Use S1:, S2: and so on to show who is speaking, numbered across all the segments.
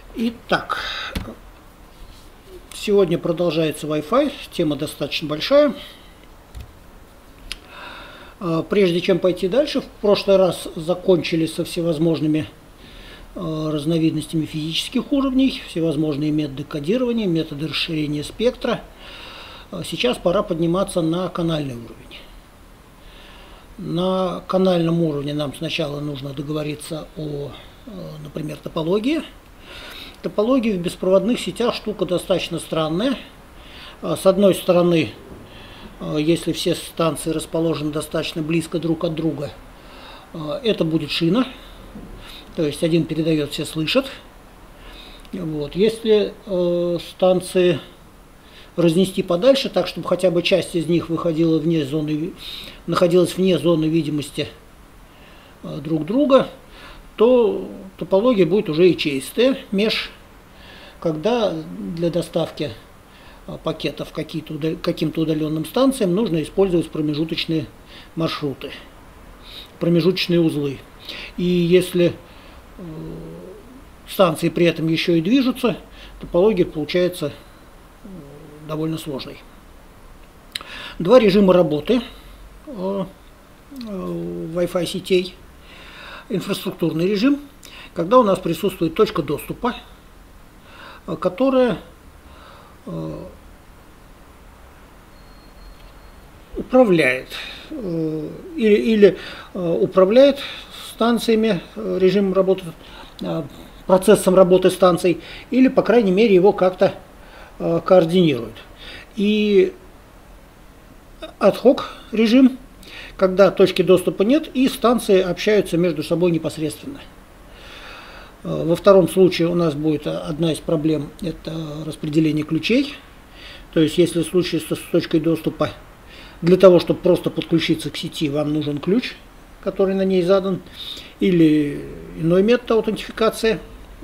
S1: Итак, сегодня продолжается Wi-Fi, тема достаточно большая. Прежде чем пойти дальше, в прошлый раз закончили со всевозможными разновидностями физических уровней, всевозможные методы кодирования, методы расширения спектра. Сейчас пора подниматься на канальный уровень. На канальном уровне нам сначала нужно договориться о, например, топологии. Топология в беспроводных сетях штука достаточно странная. С одной стороны, если все станции расположены достаточно близко друг от друга, это будет шина. То есть один передает, все слышат. Вот. Если станции разнести подальше, так чтобы хотя бы часть из них выходила вне зоны, находилась вне зоны видимости друг друга, то топология будет уже ячеистая, меж, когда для доставки пакетов каким-то удаленным станциям нужно использовать промежуточные маршруты, промежуточные узлы. И если станции при этом еще и движутся, топология получается довольно сложной. Два режима работы Wi-Fi сетей. Инфраструктурный режим, когда у нас присутствует точка доступа, которая управляет или управляет станциями, режимом работы, процессом работы станций, или, по крайней мере, его как-то координирует. И ad-hoc режим, когда точки доступа нет и станции общаются между собой непосредственно. Во втором случае у нас будет одна из проблем – это распределение ключей. То есть, если в случае с точкой доступа, для того, чтобы просто подключиться к сети, вам нужен ключ, который на ней задан, или иной метод аутентификации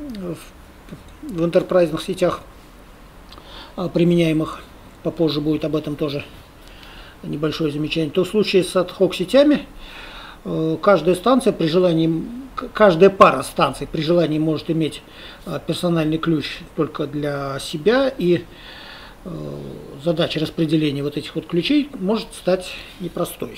S1: в энтерпрайзных сетях применяемых. Попозже будет об этом тоже небольшое замечание. То в случае с ad-hoc сетями каждая станция при желании, каждая пара станций при желании может иметь персональный ключ только для себя, и задача распределения вот этих вот ключей может стать непростой.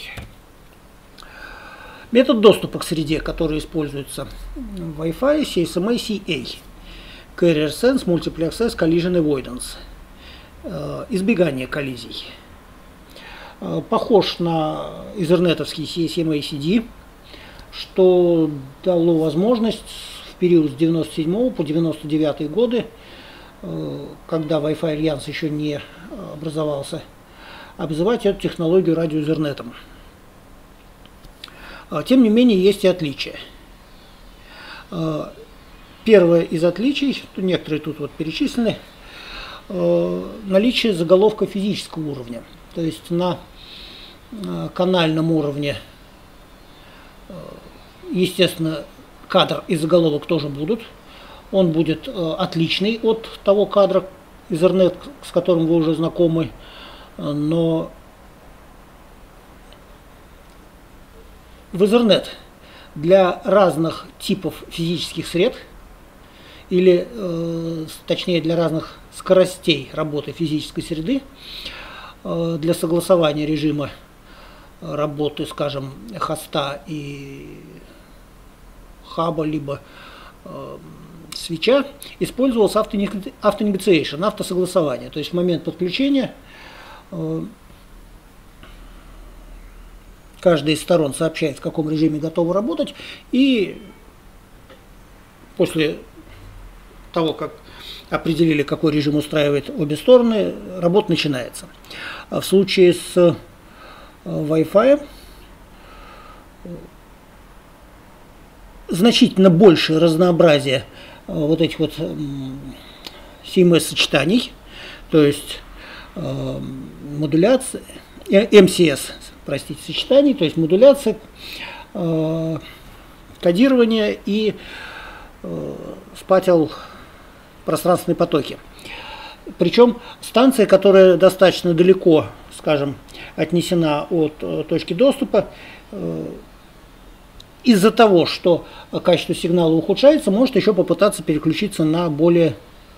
S1: Метод доступа к среде, который используется в Wi-Fi, CSMA-CA, Carrier Sense, Multiple Access, Collision Avoidance, избегание коллизий. Похож на изернетовский CSMA-CD, что дало возможность в период с 97 по 99 годы, когда Wi-Fi Альянс еще не образовался, обзывать эту технологию радиоизернетом. Тем не менее, есть и отличия. Первое из отличий, некоторые тут вот перечислены, наличие заголовка физического уровня. То есть на канальном уровне, естественно, кадр и заголовок тоже будут. Он будет отличный от того кадра Ethernet, с которым вы уже знакомы, но в Ethernet для разных типов физических сред, или точнее для разных скоростей работы физической среды, для согласования режима работы, скажем, хоста и хаба, либо свитча, использовался автонегациation, автосогласование. То есть в момент подключения каждая из сторон сообщает, в каком режиме готова работать, и после того, как определили, какой режим устраивает обе стороны, работа начинается. В случае с Wi-Fi значительно больше разнообразия вот этих вот CMS-сочетаний, то есть модуляция, MCS, простите, сочетаний, то есть модуляция, кодирование и спатил пространственные потоки. Причем станция, которая достаточно далеко, скажем, отнесена от точки доступа, из-за того, что качество сигнала ухудшается, может еще попытаться переключиться на более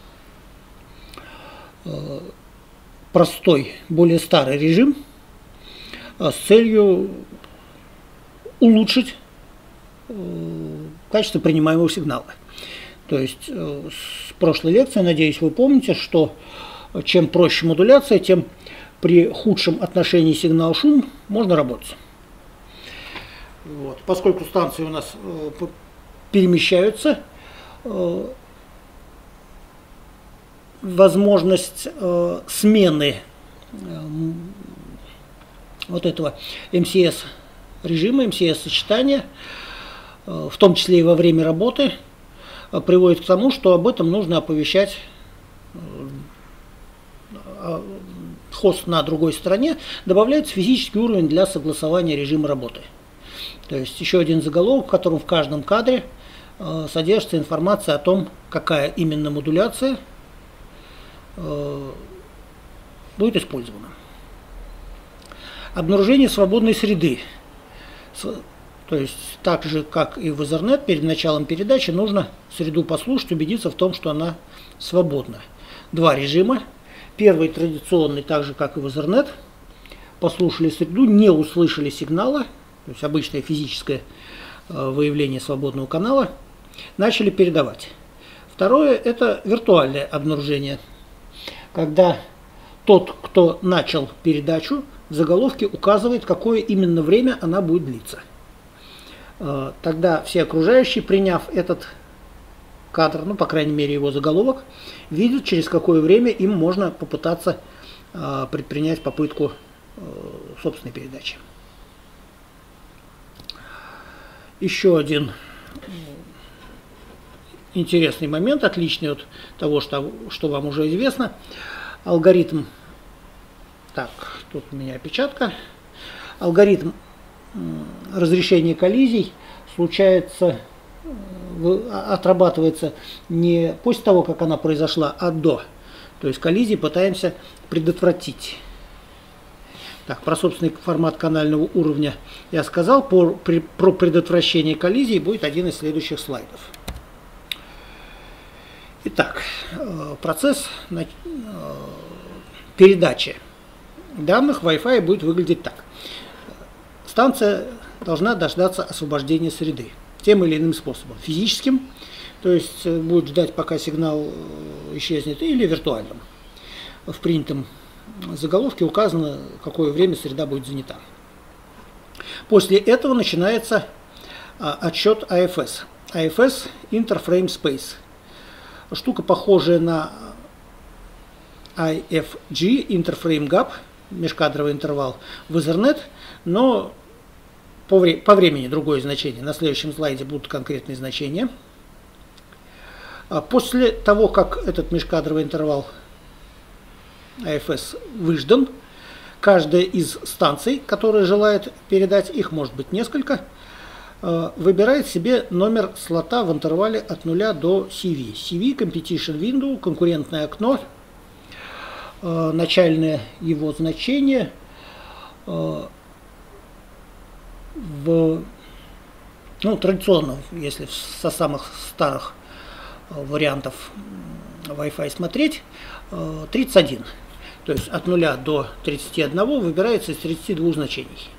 S1: простой, более старый режим с целью улучшить качество принимаемого сигнала. То есть с прошлой лекции, надеюсь, вы помните, что чем проще модуляция, тем при худшем отношении сигнал-шум можно работать. Вот. Поскольку станции у нас перемещаются, возможность смены вот этого МСС режима, МСС сочетания, в том числе и во время работы, приводит к тому, что об этом нужно оповещать хост на другой стороне, добавляется физический уровень для согласования режима работы. То есть еще один заголовок, в котором в каждом кадре содержится информация о том, какая именно модуляция будет использована. Обнаружение свободной среды. То есть так же, как и в Ethernet, перед началом передачи нужно среду послушать, убедиться в том, что она свободна. Два режима. Первый традиционный, так же как и в Ethernet. Послушали среду, не услышали сигнала, то есть обычное физическое выявление свободного канала, начали передавать. Второе – это виртуальное обнаружение, когда тот, кто начал передачу, в заголовке указывает, какое именно время она будет длиться. Тогда все окружающие, приняв этот кадр, ну, по крайней мере, его заголовок, видят, через какое время им можно попытаться предпринять попытку собственной передачи. Еще один интересный момент, отличный от того, что вам уже известно. Алгоритм, так, тут у меня опечатка. Алгоритм разрешения коллизий отрабатывается не после того, как она произошла, а до. То есть коллизии пытаемся предотвратить. Так, про собственный формат канального уровня я сказал. Про предотвращение коллизий будет один из следующих слайдов. Итак, процесс передачи данных Wi-Fi будет выглядеть так. Станция должна дождаться освобождения среды тем или иным способом. Физическим, то есть будет ждать, пока сигнал исчезнет, или виртуальным. В принятом заголовке указано, какое время среда будет занята. После этого начинается отсчет AFS. AFS – Interframe Space. Штука, похожая на IFG, Interframe Gap, межкадровый интервал в Ethernet, но по времени другое значение. На следующем слайде будут конкретные значения. После того, как этот межкадровый интервал AFS выждан, каждая из станций, которая желает передать, их может быть несколько, выбирает себе номер слота в интервале от 0 до CV. CV – Competition Window, конкурентное окно, начальное его значение традиционно, если со самых старых вариантов Wi-Fi смотреть, 31. То есть от 0 до 31 выбирается из 32 значений.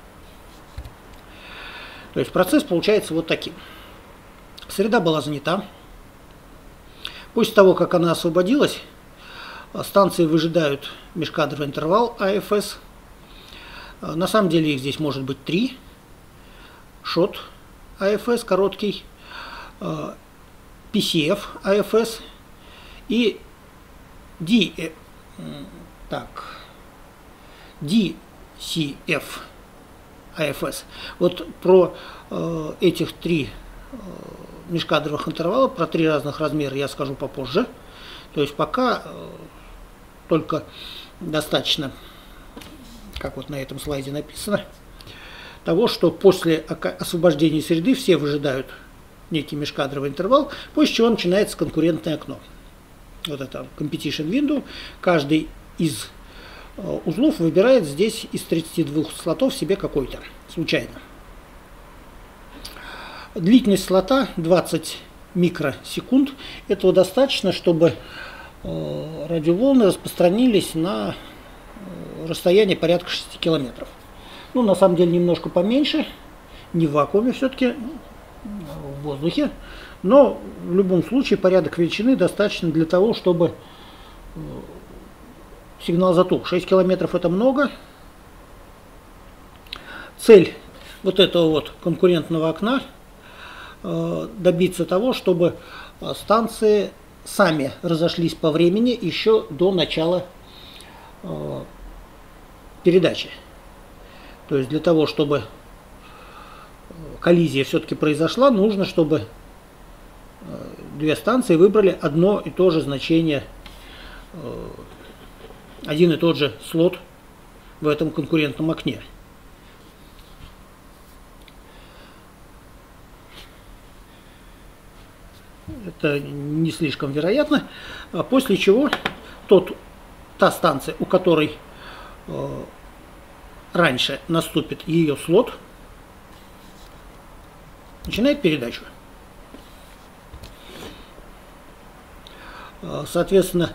S1: То есть процесс получается вот таким. Среда была занята. После того, как она освободилась, станции выжидают межкадровый интервал AFS. На самом деле их здесь может быть 3. Short AFS короткий, PCF AFS и DCF AFS. Вот про этих 3 межкадровых интервала, про 3 разных размера я скажу попозже. То есть пока только достаточно, как вот на этом слайде написано, того, что после освобождения среды все выжидают некий межкадровый интервал, после чего начинается конкурентное окно. Вот это Competition Window. Каждый из узлов выбирает здесь из 32 слотов себе какой-то, случайно. Длительность слота 20 микросекунд. Этого достаточно, чтобы радиоволны распространились на расстояние порядка 6 километров. Ну, на самом деле, немножко поменьше, не в вакууме все-таки, в воздухе. Но в любом случае порядок величины достаточно для того, чтобы сигнал затух. 6 километров это много. Цель вот этого вот конкурентного окна добиться того, чтобы станции сами разошлись по времени еще до начала передачи. То есть для того, чтобы коллизия все-таки произошла, нужно, чтобы две станции выбрали одно и то же значение, один и тот же слот в этом конкурентном окне. Это не слишком вероятно. После чего та станция, у которой раньше наступит ее слот, начинает передачу. Соответственно,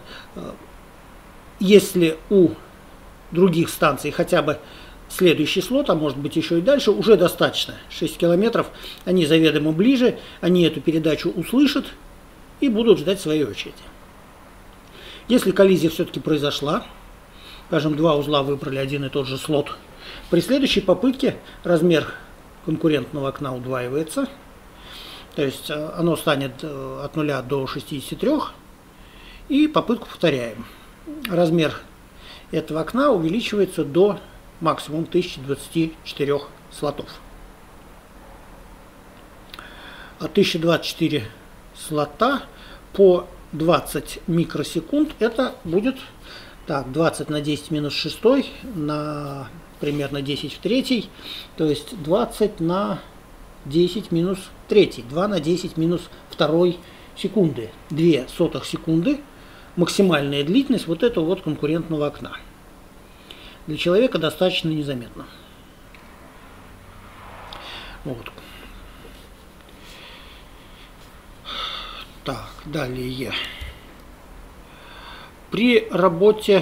S1: если у других станций хотя бы следующий слот, а может быть еще и дальше, уже достаточно. 6 километров, они заведомо ближе, они эту передачу услышат и будут ждать своей очереди. Если коллизия все-таки произошла, скажем, два узла выбрали один и тот же слот, при следующей попытке размер конкурентного окна удваивается, то есть оно станет от 0 до 63, и попытку повторяем. Размер этого окна увеличивается до максимум 1024 слотов. А 1024 слота по 20 микросекунд это будет так, 20 на 10 минус 6 на примерно 10 в третий, то есть 20 на 10 минус 3, 2 на 10 минус 2 секунды, 2 сотых секунды максимальная длительность вот этого вот конкурентного окна. Для человека достаточно незаметно. Вот. Так, далее. При работе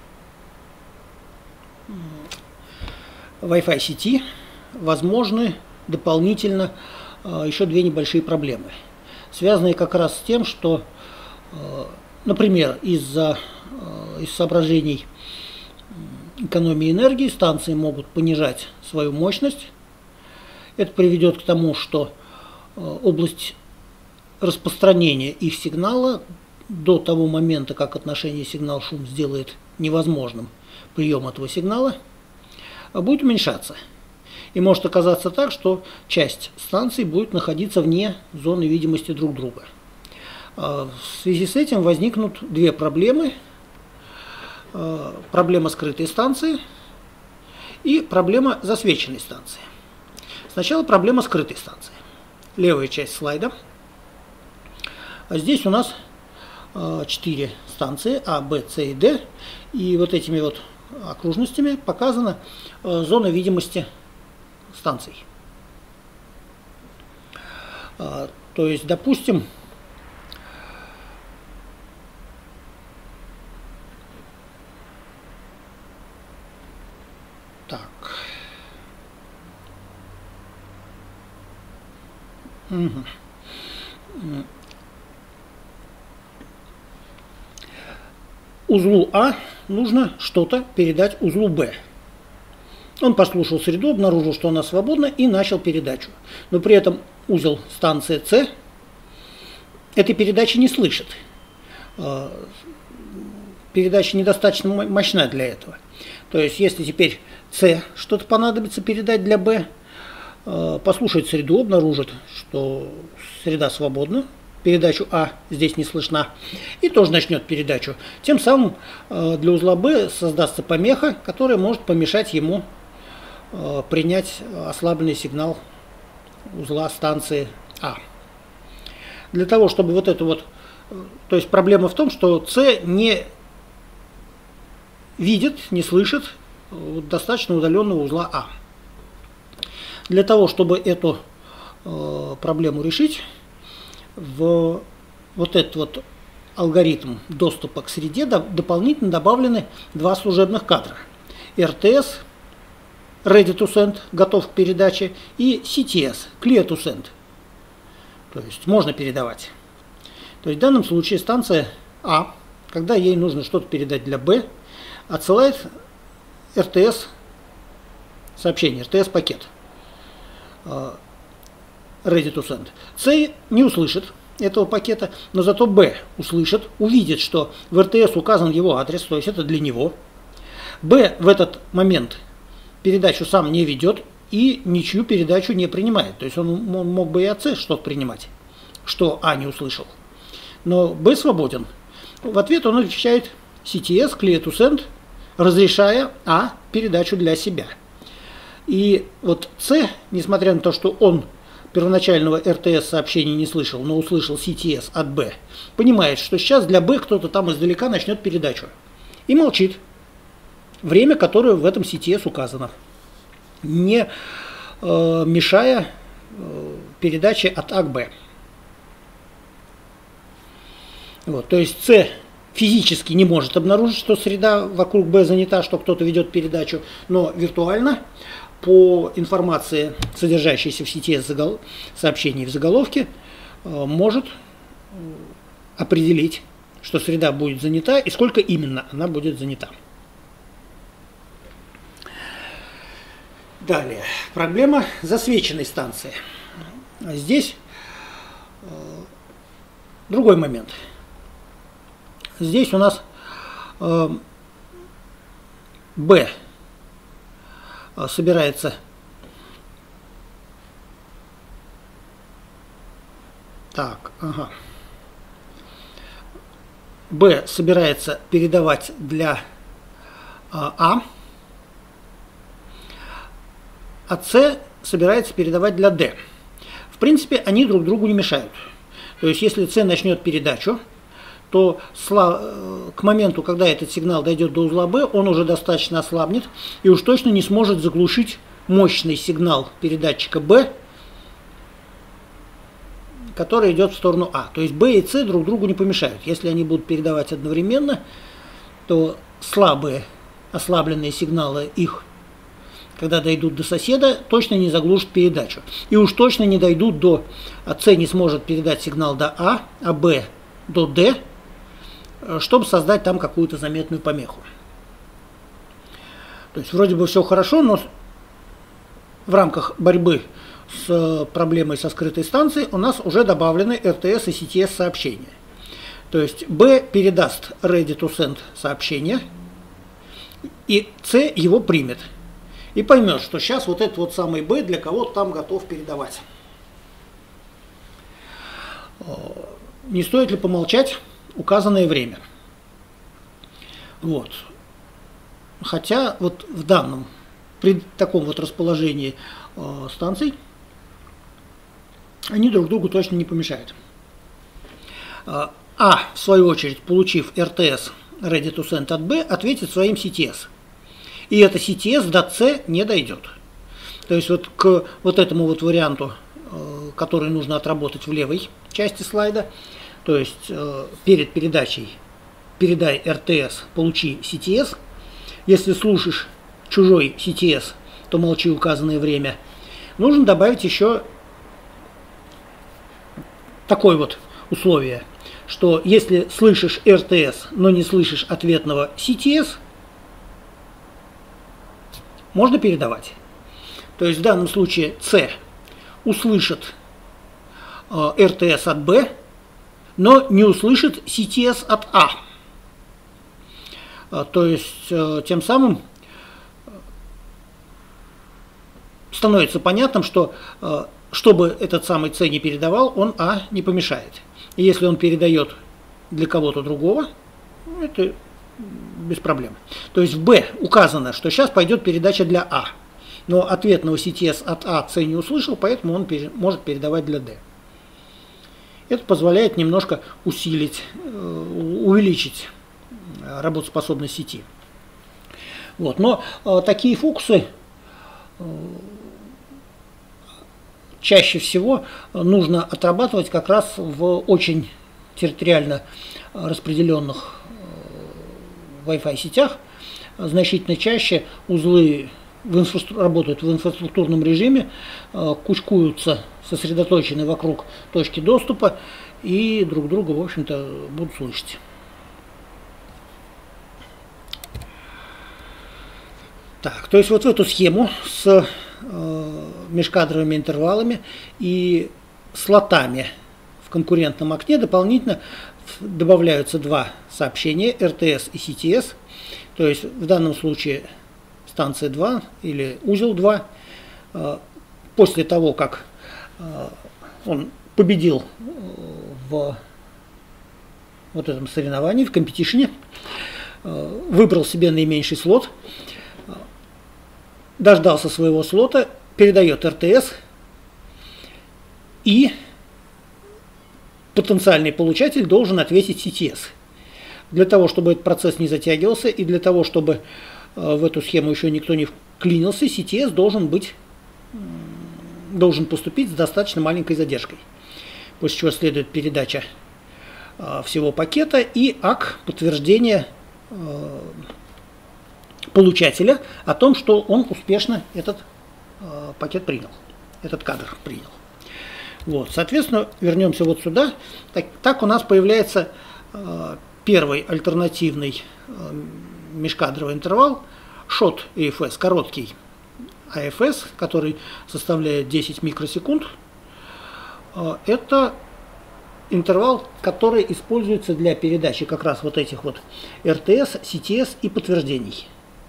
S1: Wi-Fi сети возможны дополнительно еще две небольшие проблемы, связанные как раз с тем, что, например, из соображений экономии энергии станции могут понижать свою мощность. Это приведет к тому, что область распространения их сигнала до того момента, как отношение сигнал-шум сделает невозможным прием этого сигнала, будет уменьшаться. И может оказаться так, что часть станций будет находиться вне зоны видимости друг друга. В связи с этим возникнут две проблемы. Проблема скрытой станции и проблема засвеченной станции. Сначала проблема скрытой станции. Левая часть слайда. Здесь у нас 4 станции А, Б, С и Д. И вот этими вот окружностями показана зона видимости станций. То есть, допустим, так. Угу. Узлу А нужно что-то передать узлу Б. Он послушал среду, обнаружил, что она свободна, и начал передачу. Но при этом узел станции С этой передачи не слышит. Передача недостаточно мощна для этого. То есть, если теперь С что-то понадобится передать для Б, послушает среду, обнаружит, что среда свободна, передачу А здесь не слышна, и тоже начнет передачу. Тем самым для узла Б создастся помеха, которая может помешать ему принять ослабленный сигнал узла станции А. Для того, чтобы вот это вот... То есть проблема в том, что С не видит, не слышит достаточно удаленного узла А. Для того, чтобы эту проблему решить, в вот этот вот алгоритм доступа к среде дополнительно добавлены два служебных кадра. RTS, Ready to Send, готов к передаче, и CTS, Clear to Send. То есть можно передавать. То есть в данном случае станция А, когда ей нужно что-то передать для Б, отсылает RTS сообщение, RTS пакет. Ready to Send. C не услышит этого пакета, но зато B услышит, увидит, что в RTS указан его адрес, то есть это для него. B в этот момент передачу сам не ведет и ничью передачу не принимает. То есть он мог бы и от C что-то принимать, что А не услышал. Но B свободен. В ответ он отвечает CTS, Clear to Send, разрешая А передачу для себя. И вот C, несмотря на то, что он первоначального RTS сообщения не слышал, но услышал CTS от B, понимает, что сейчас для B кто-то там издалека начнет передачу. И молчит. Время, которое в этом CTS указано, не мешая передаче от А к Б. Вот, то есть C физически не может обнаружить, что среда вокруг B занята, что кто-то ведет передачу, но виртуально по информации, содержащейся в CTS сообщений в заголовке, может определить, что среда будет занята и сколько именно она будет занята. Далее. Проблема засвеченной станции. Здесь другой момент. Здесь у нас B собирается B собирается передавать для А C собирается передавать для D. В принципе, они друг другу не мешают. То есть, если C начнет передачу, то к моменту, когда этот сигнал дойдет до узла B, он уже достаточно ослабнет и уж точно не сможет заглушить мощный сигнал передатчика B, который идет в сторону А. То есть B и C друг другу не помешают. Если они будут передавать одновременно, то слабые ослабленные сигналы их, когда дойдут до соседа, точно не заглушат передачу. И уж точно не дойдут до... C не сможет передать сигнал до А B до D, чтобы создать там какую-то заметную помеху. То есть вроде бы все хорошо, но в рамках борьбы с проблемой со скрытой станцией у нас уже добавлены RTS и CTS сообщения. То есть B передаст Ready to Send сообщение, и C его примет. И поймет, что сейчас вот этот вот самый B для кого-то там готов передавать. Не стоит ли помолчать указанное время? Вот. Хотя вот в данном, при таком вот расположении станций, они друг другу точно не помешают. А, в свою очередь, получив RTS Ready to Send от B, ответит своим CTS. И это CTS до C не дойдет. То есть вот к вот этому вот варианту, который нужно отработать в левой части слайда, то есть перед передачей передай RTS, получи CTS. Если слушаешь чужой CTS, то молчи указанное время. Нужно добавить еще такое вот условие, что если слышишь RTS, но не слышишь ответного CTS, можно передавать. То есть в данном случае C услышит RTS от B, но не услышит CTS от А. То есть тем самым становится понятным, что чтобы этот самый C не передавал, он А не помешает. И если он передает для кого-то другого, это без проблем. То есть в B указано, что сейчас пойдет передача для А. Но ответного CTS от А C не услышал, поэтому он может передавать для D. Это позволяет немножко усилить, увеличить работоспособность сети. Вот. Но такие фокусы чаще всего нужно отрабатывать как раз в очень территориально распределенных Wi-Fi сетях. Значительно чаще узлы работают в инфраструктурном режиме, кучкуются, сосредоточены вокруг точки доступа и друг друга, в общем-то, будут слышать. Так, то есть вот в эту схему с межкадровыми интервалами и слотами в конкурентном окне дополнительно добавляются два сообщения, RTS и CTS. То есть в данном случае станция 2 или узел 2, после того, как он победил в вот этом соревновании, в компетишене, выбрал себе наименьший слот, дождался своего слота, передает РТС, и потенциальный получатель должен ответить CTS. Для того, чтобы этот процесс не затягивался, и для того, чтобы в эту схему еще никто не вклинился, CTS должен поступить с достаточно маленькой задержкой. После чего следует передача всего пакета и ак подтверждения получателя о том, что он успешно этот пакет принял, этот кадр принял. Вот, соответственно, вернемся вот сюда. Так у нас появляется первый альтернативный межкадровый интервал, short AFS, короткий AFS, который составляет 10 микросекунд. Это интервал, который используется для передачи как раз вот этих вот RTS, CTS и подтверждений.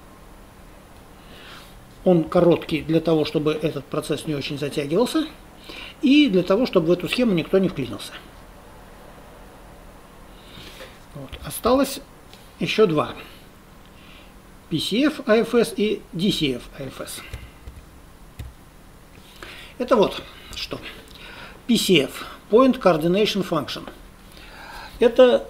S1: Он короткий для того, чтобы этот процесс не очень затягивался, и для того, чтобы в эту схему никто не вклинился. Вот. Осталось еще два. PCF AFS и DCF AFS. Это вот что. PCF, Point Coordination Function. Это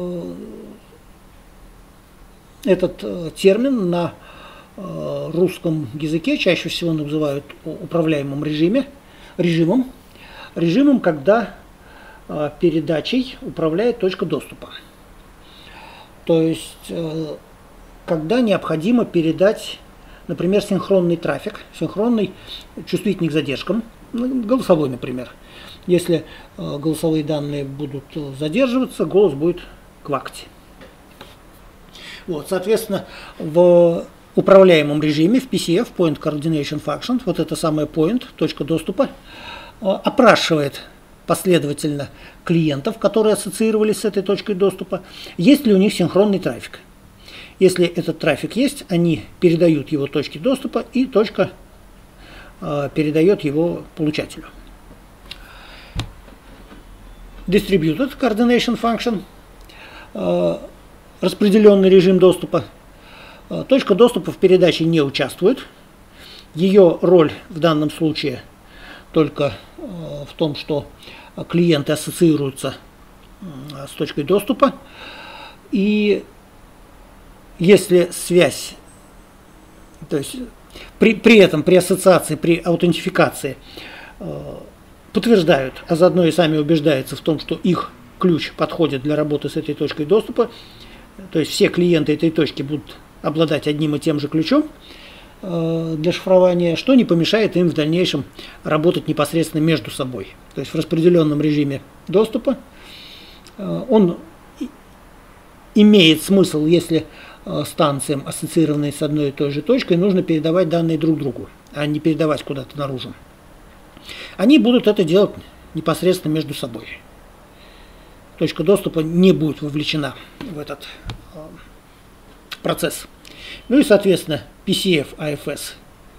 S1: этот термин на русском языке чаще всего называют управляемым режимом, когда передачей управляет точка доступа. То есть, когда необходимо передать, например, синхронный трафик, синхронный, чувствительный к задержкам, голосовой, например. Если голосовые данные будут задерживаться, голос будет квакать. Вот, соответственно, в управляемом режиме, в PCF, Point Coordination Function, вот это самое point, точка доступа, опрашивает последовательно клиентов, которые ассоциировались с этой точкой доступа, есть ли у них синхронный трафик. Если этот трафик есть, они передают его точке доступа, и точка передает его получателю. Distributed Coordination Function, распределенный режим доступа. Точка доступа в передаче не участвует. Ее роль в данном случае только в том, что клиенты ассоциируются с точкой доступа. И если связь, то есть при этом, при ассоциации, при аутентификации подтверждают, а заодно и сами убеждаются в том, что их ключ подходит для работы с этой точкой доступа, то есть все клиенты этой точки будут обладать одним и тем же ключом для шифрования, что не помешает им в дальнейшем работать непосредственно между собой. То есть в распределенном режиме доступа он имеет смысл, если станциям, ассоциированные с одной и той же точкой, нужно передавать данные друг другу, а не передавать куда-то наружу. Они будут это делать непосредственно между собой. Точка доступа не будет вовлечена в этот процесс. Ну и, соответственно, PCF AFS,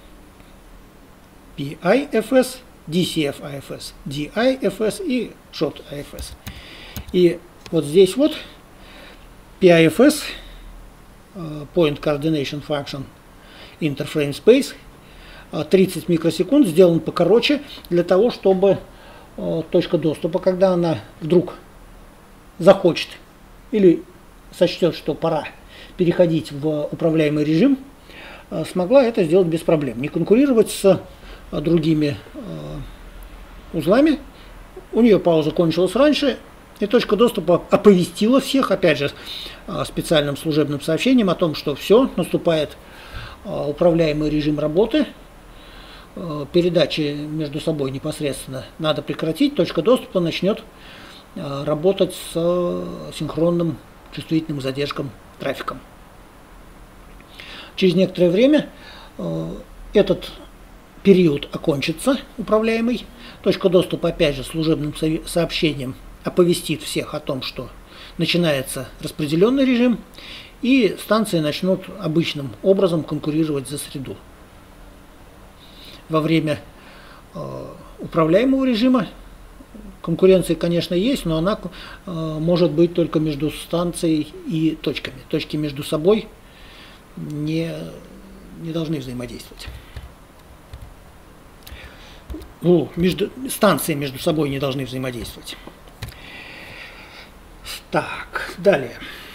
S1: PIFS, DCF AFS, DIFS и Short AFS. И вот здесь вот PIFS, Point Coordination Function Interframe Space, 30 микросекунд, сделан покороче, для того, чтобы точка доступа, когда она вдруг захочет или сочтет, что пора переходить в управляемый режим, смогла это сделать без проблем. Не конкурировать с другими узлами, у нее пауза кончилась раньше, и точка доступа оповестила всех, опять же, специальным служебным сообщением о том, что все, наступает управляемый режим работы, передачи между собой непосредственно надо прекратить, точка доступа начнет работать с синхронным чувствительным задержком трафиком. Через некоторое время этот период окончится, управляемый. Точка доступа, опять же, служебным сообщением оповестит всех о том, что начинается распределенный режим, и станции начнут обычным образом конкурировать за среду. Во время управляемого режима конкуренция, конечно, есть, но она может быть только между станцией и точками. Точки между собой не должны взаимодействовать. Станции между собой не должны взаимодействовать. Так, далее.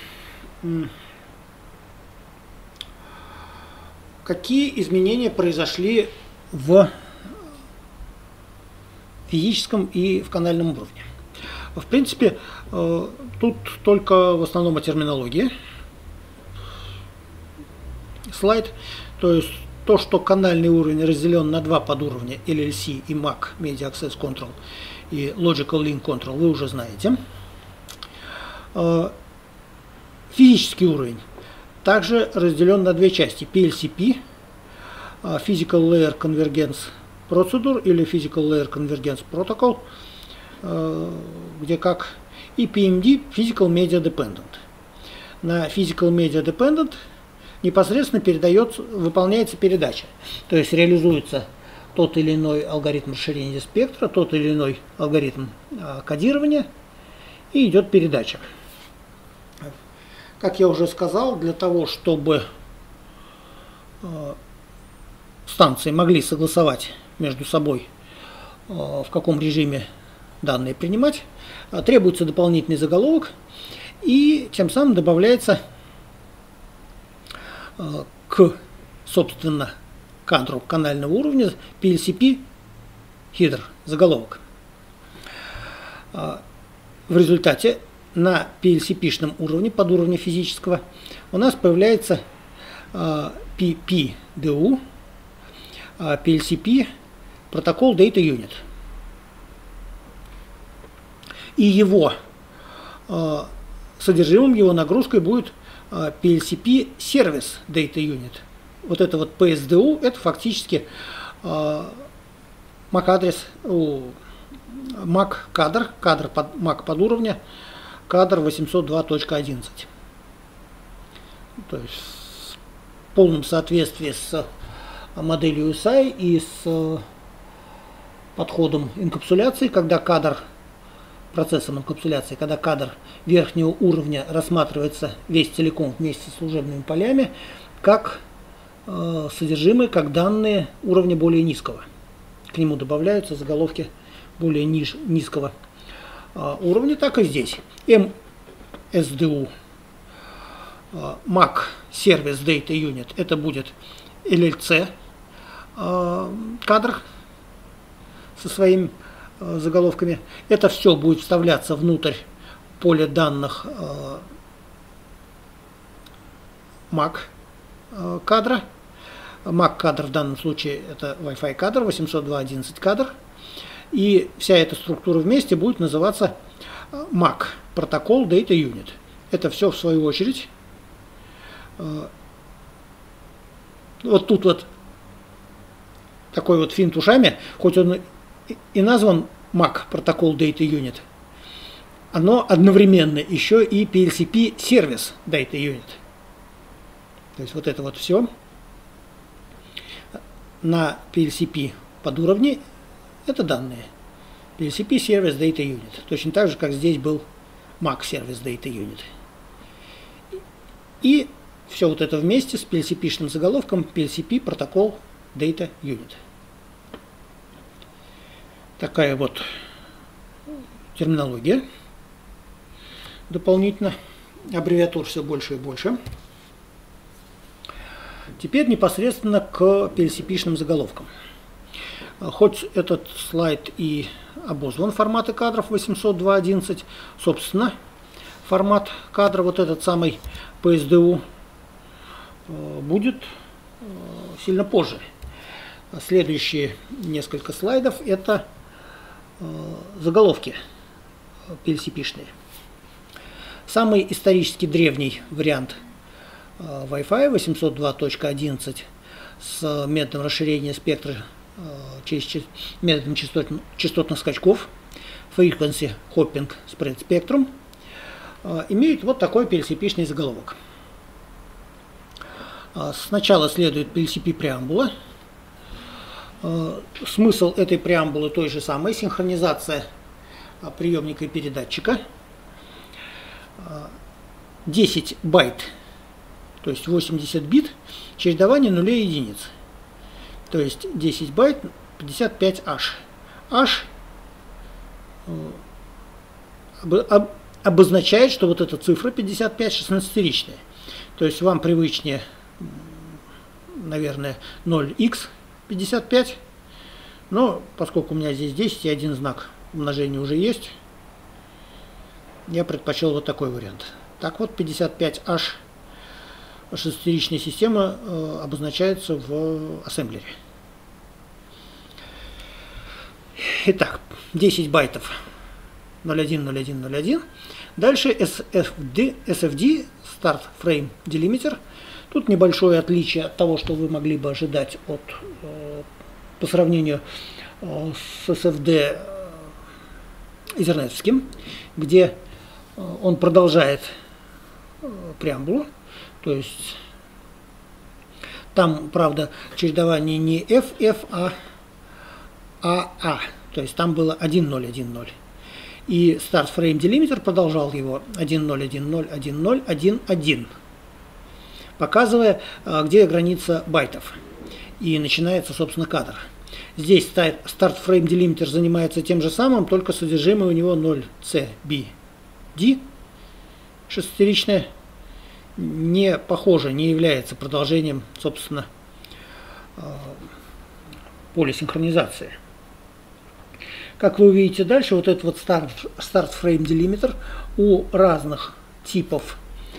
S1: Какие изменения произошли в физическом и в канальном уровне? В принципе, тут только в основном о терминологии. Слайд. То есть то, что канальный уровень разделен на два подуровня LLC и MAC, Media Access Control, и Logical Link Control, вы уже знаете. Физический уровень также разделен на две части: PLCP, Physical Layer Convergence Procedure или Physical Layer Convergence Protocol, где как, и PMD, Physical Media Dependent. На Physical Media Dependent непосредственно выполняется передача, то есть реализуется тот или иной алгоритм расширения спектра, тот или иной алгоритм кодирования, и идет передача. Как я уже сказал, для того, чтобы станции могли согласовать между собой, в каком режиме данные принимать, требуется дополнительный заголовок, и тем самым добавляется к, собственно, кадру канального уровня PLCP header, заголовок. В результате на PLCP-шном уровне, под уровнем физического, у нас появляется PPDU, PLCP протокол Data Unit. И его содержимым, его нагрузкой будет PLCP Service Data Unit. Вот это вот PSDU, это фактически MAC-адрес, MAC-кадр, кадр под MAC подуровня, кадр 802.11. То есть в полном соответствии с моделью USI и с подходом инкапсуляции, когда кадр, процессом инкапсуляции, когда кадр верхнего уровня рассматривается весь целиком вместе с служебными полями, как содержимое, как данные уровня более низкого. К нему добавляются заголовки более низкого уровня, так и здесь. MSDU, MAC Service Data Unit, это будет LLC кадр со своими заголовками. Это все будет вставляться внутрь поля данных MAC кадра. MAC кадр в данном случае это Wi-Fi кадр, 802.11 кадр. И вся эта структура вместе будет называться MAC протокол Data Unit. Это все в свою очередь. Вот тут вот такой вот финт ушами, хоть он и назван MAC протокол Data Unit, оно одновременно еще и PLCP Service Data Unit. То есть вот это вот все на PLCP подуровне это данные. PLCP Service Data Unit. Точно так же, как здесь был MAC Service Data Unit. И все вот это вместе с PLCP-шным заголовком PLCP протокол Data Unit. Такая вот терминология. Дополнительно. Аббревиатур все больше и больше. Теперь непосредственно к PLCP-шным заголовкам. Хоть этот слайд и обозван форматы кадров 802.11, собственно, формат кадра, вот этот самый PSDU, будет сильно позже. Следующие несколько слайдов – это заголовки PLCP-шные. Самый исторически древний вариант Wi-Fi 802.11 с методом расширения спектра через методом частотных скачков Frequency Hopping Spread Spectrum имеет вот такой PLCP-шный заголовок. Сначала следует PLCP-преамбула. Смысл этой преамбулы той же самой: синхронизация приемника и передатчика. 10 байт, то есть 80 бит, чередование нулей и единиц. То есть 10 байт, 55H. H обозначает, что вот эта цифра 55 16-ричная. То есть вам привычнее, наверное, 0x55, но поскольку у меня здесь 10 и один знак умножения уже есть, я предпочел вот такой вариант. Так вот, 55H шестеричная система обозначается в ассемблере. Итак, 10 байтов 010101. Дальше SFD Start Frame Delimiter. Тут небольшое отличие от того, что вы могли бы ожидать по сравнению с SFD Ethernet-ским, где он продолжает преамбулу. То есть там, правда, чередование не FF, а AA. То есть там было 1.0.1.0. И Start Frame Delimiter продолжал его 1.0.1.0.1.0.1.1, показывая, где граница байтов. И начинается, собственно, кадр. Здесь Start Frame Delimiter занимается тем же самым, только содержимое у него 0CBD, шестеричное, не похоже, не является продолжением, собственно, поля синхронизации. Как вы увидите дальше, вот этот вот Start Frame Delimiter у разных типов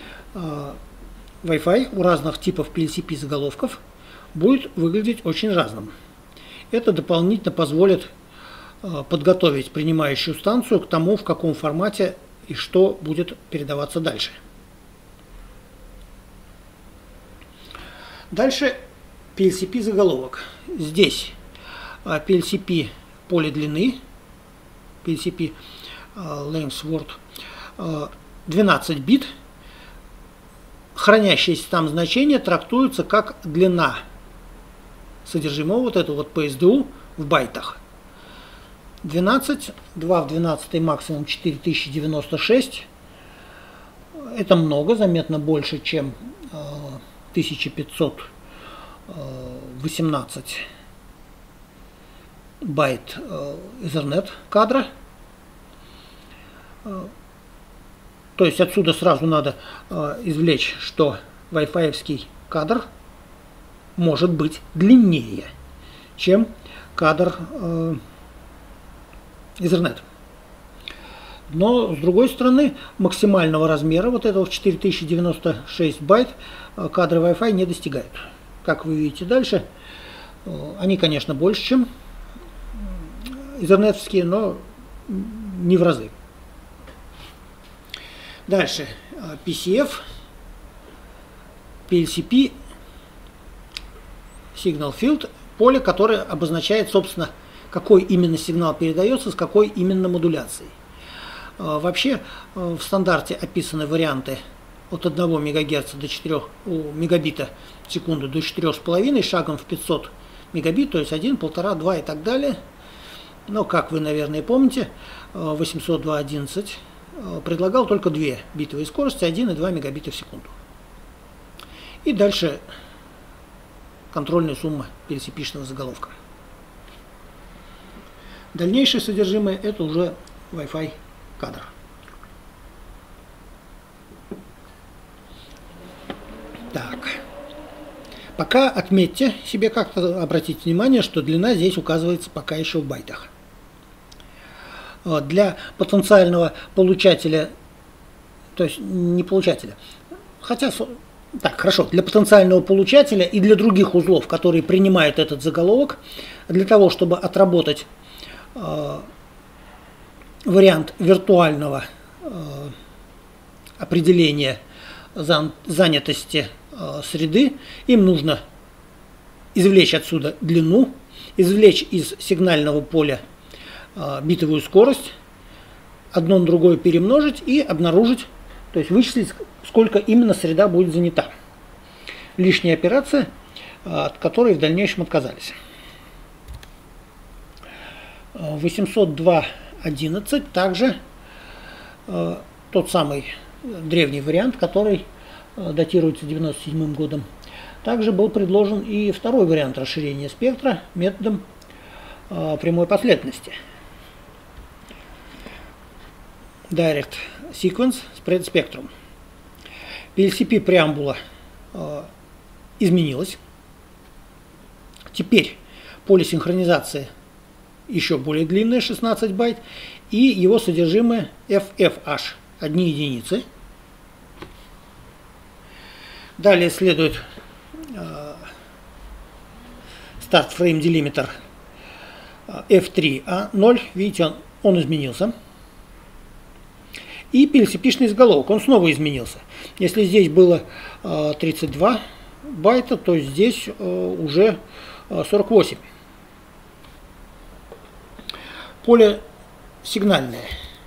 S1: Wi-Fi, у разных типов PLCP заголовков будет выглядеть очень разным. Это дополнительно позволит подготовить принимающую станцию к тому, в каком формате и что будет передаваться дальше. Дальше PLCP заголовок. Здесь PLCP поле длины, PLCP length word, 12 бит. Хранящиеся там значения трактуются как длина содержимого вот этого вот PSDU в байтах. 12, 2 в 12 максимум 4096. Это много, заметно больше, чем 1518 байт Ethernet кадра. То есть отсюда сразу надо извлечь, что Wi-Fi-евский кадр может быть длиннее, чем кадр Ethernet. Но, с другой стороны, максимального размера вот этого в 4096 байт кадры Wi-Fi не достигают. Как вы видите дальше, они, конечно, больше, чем Ethernet-ские, но не в разы. Дальше PCF, PLCP, Signal Field, поле, которое обозначает, собственно, какой именно сигнал передается, с какой именно модуляцией. Вообще в стандарте описаны варианты от 1 МГц до 4 мегабита в секунду до 4,5 шагом в 500 мегабит, то есть 1, 1,5, 2 и так далее. Но, как вы, наверное, помните, 802.11 предлагал только 2 битовые скорости, 1 и 2 мегабита в секунду. И дальше контрольная сумма PLCP-шного заголовка. Дальнейшее содержимое это уже Wi-Fi кадр. Так. Пока отметьте себе как-то, обратите внимание, что длина здесь указывается пока еще в байтах. Для потенциального получателя, то есть не получателя, хотя, так, хорошо, для потенциального получателя и для других узлов, которые принимают этот заголовок, для того, чтобы отработать вариант виртуального определения занятости среды, им нужно извлечь отсюда длину, извлечь из сигнального поля битовую скорость, одно на другое перемножить и обнаружить, то есть вычислить, сколько именно среда будет занята. Лишняя операция, от которой в дальнейшем отказались. 802.11 также тот самый древний вариант, который датируется 1997 годом. Также был предложен и второй вариант расширения спектра методом прямой последовательности. Direct Sequence Spread Spectrum. PLCP преамбула изменилась. Теперь поле синхронизации еще более длинное, 16 байт, и его содержимое FFH, одни единицы. Далее следует Start Frame Delimiter F3A0, видите, он изменился. И PLCP-шный заголовок, он снова изменился. Если здесь было 32 байта, то здесь уже 48. Поле сигнальное,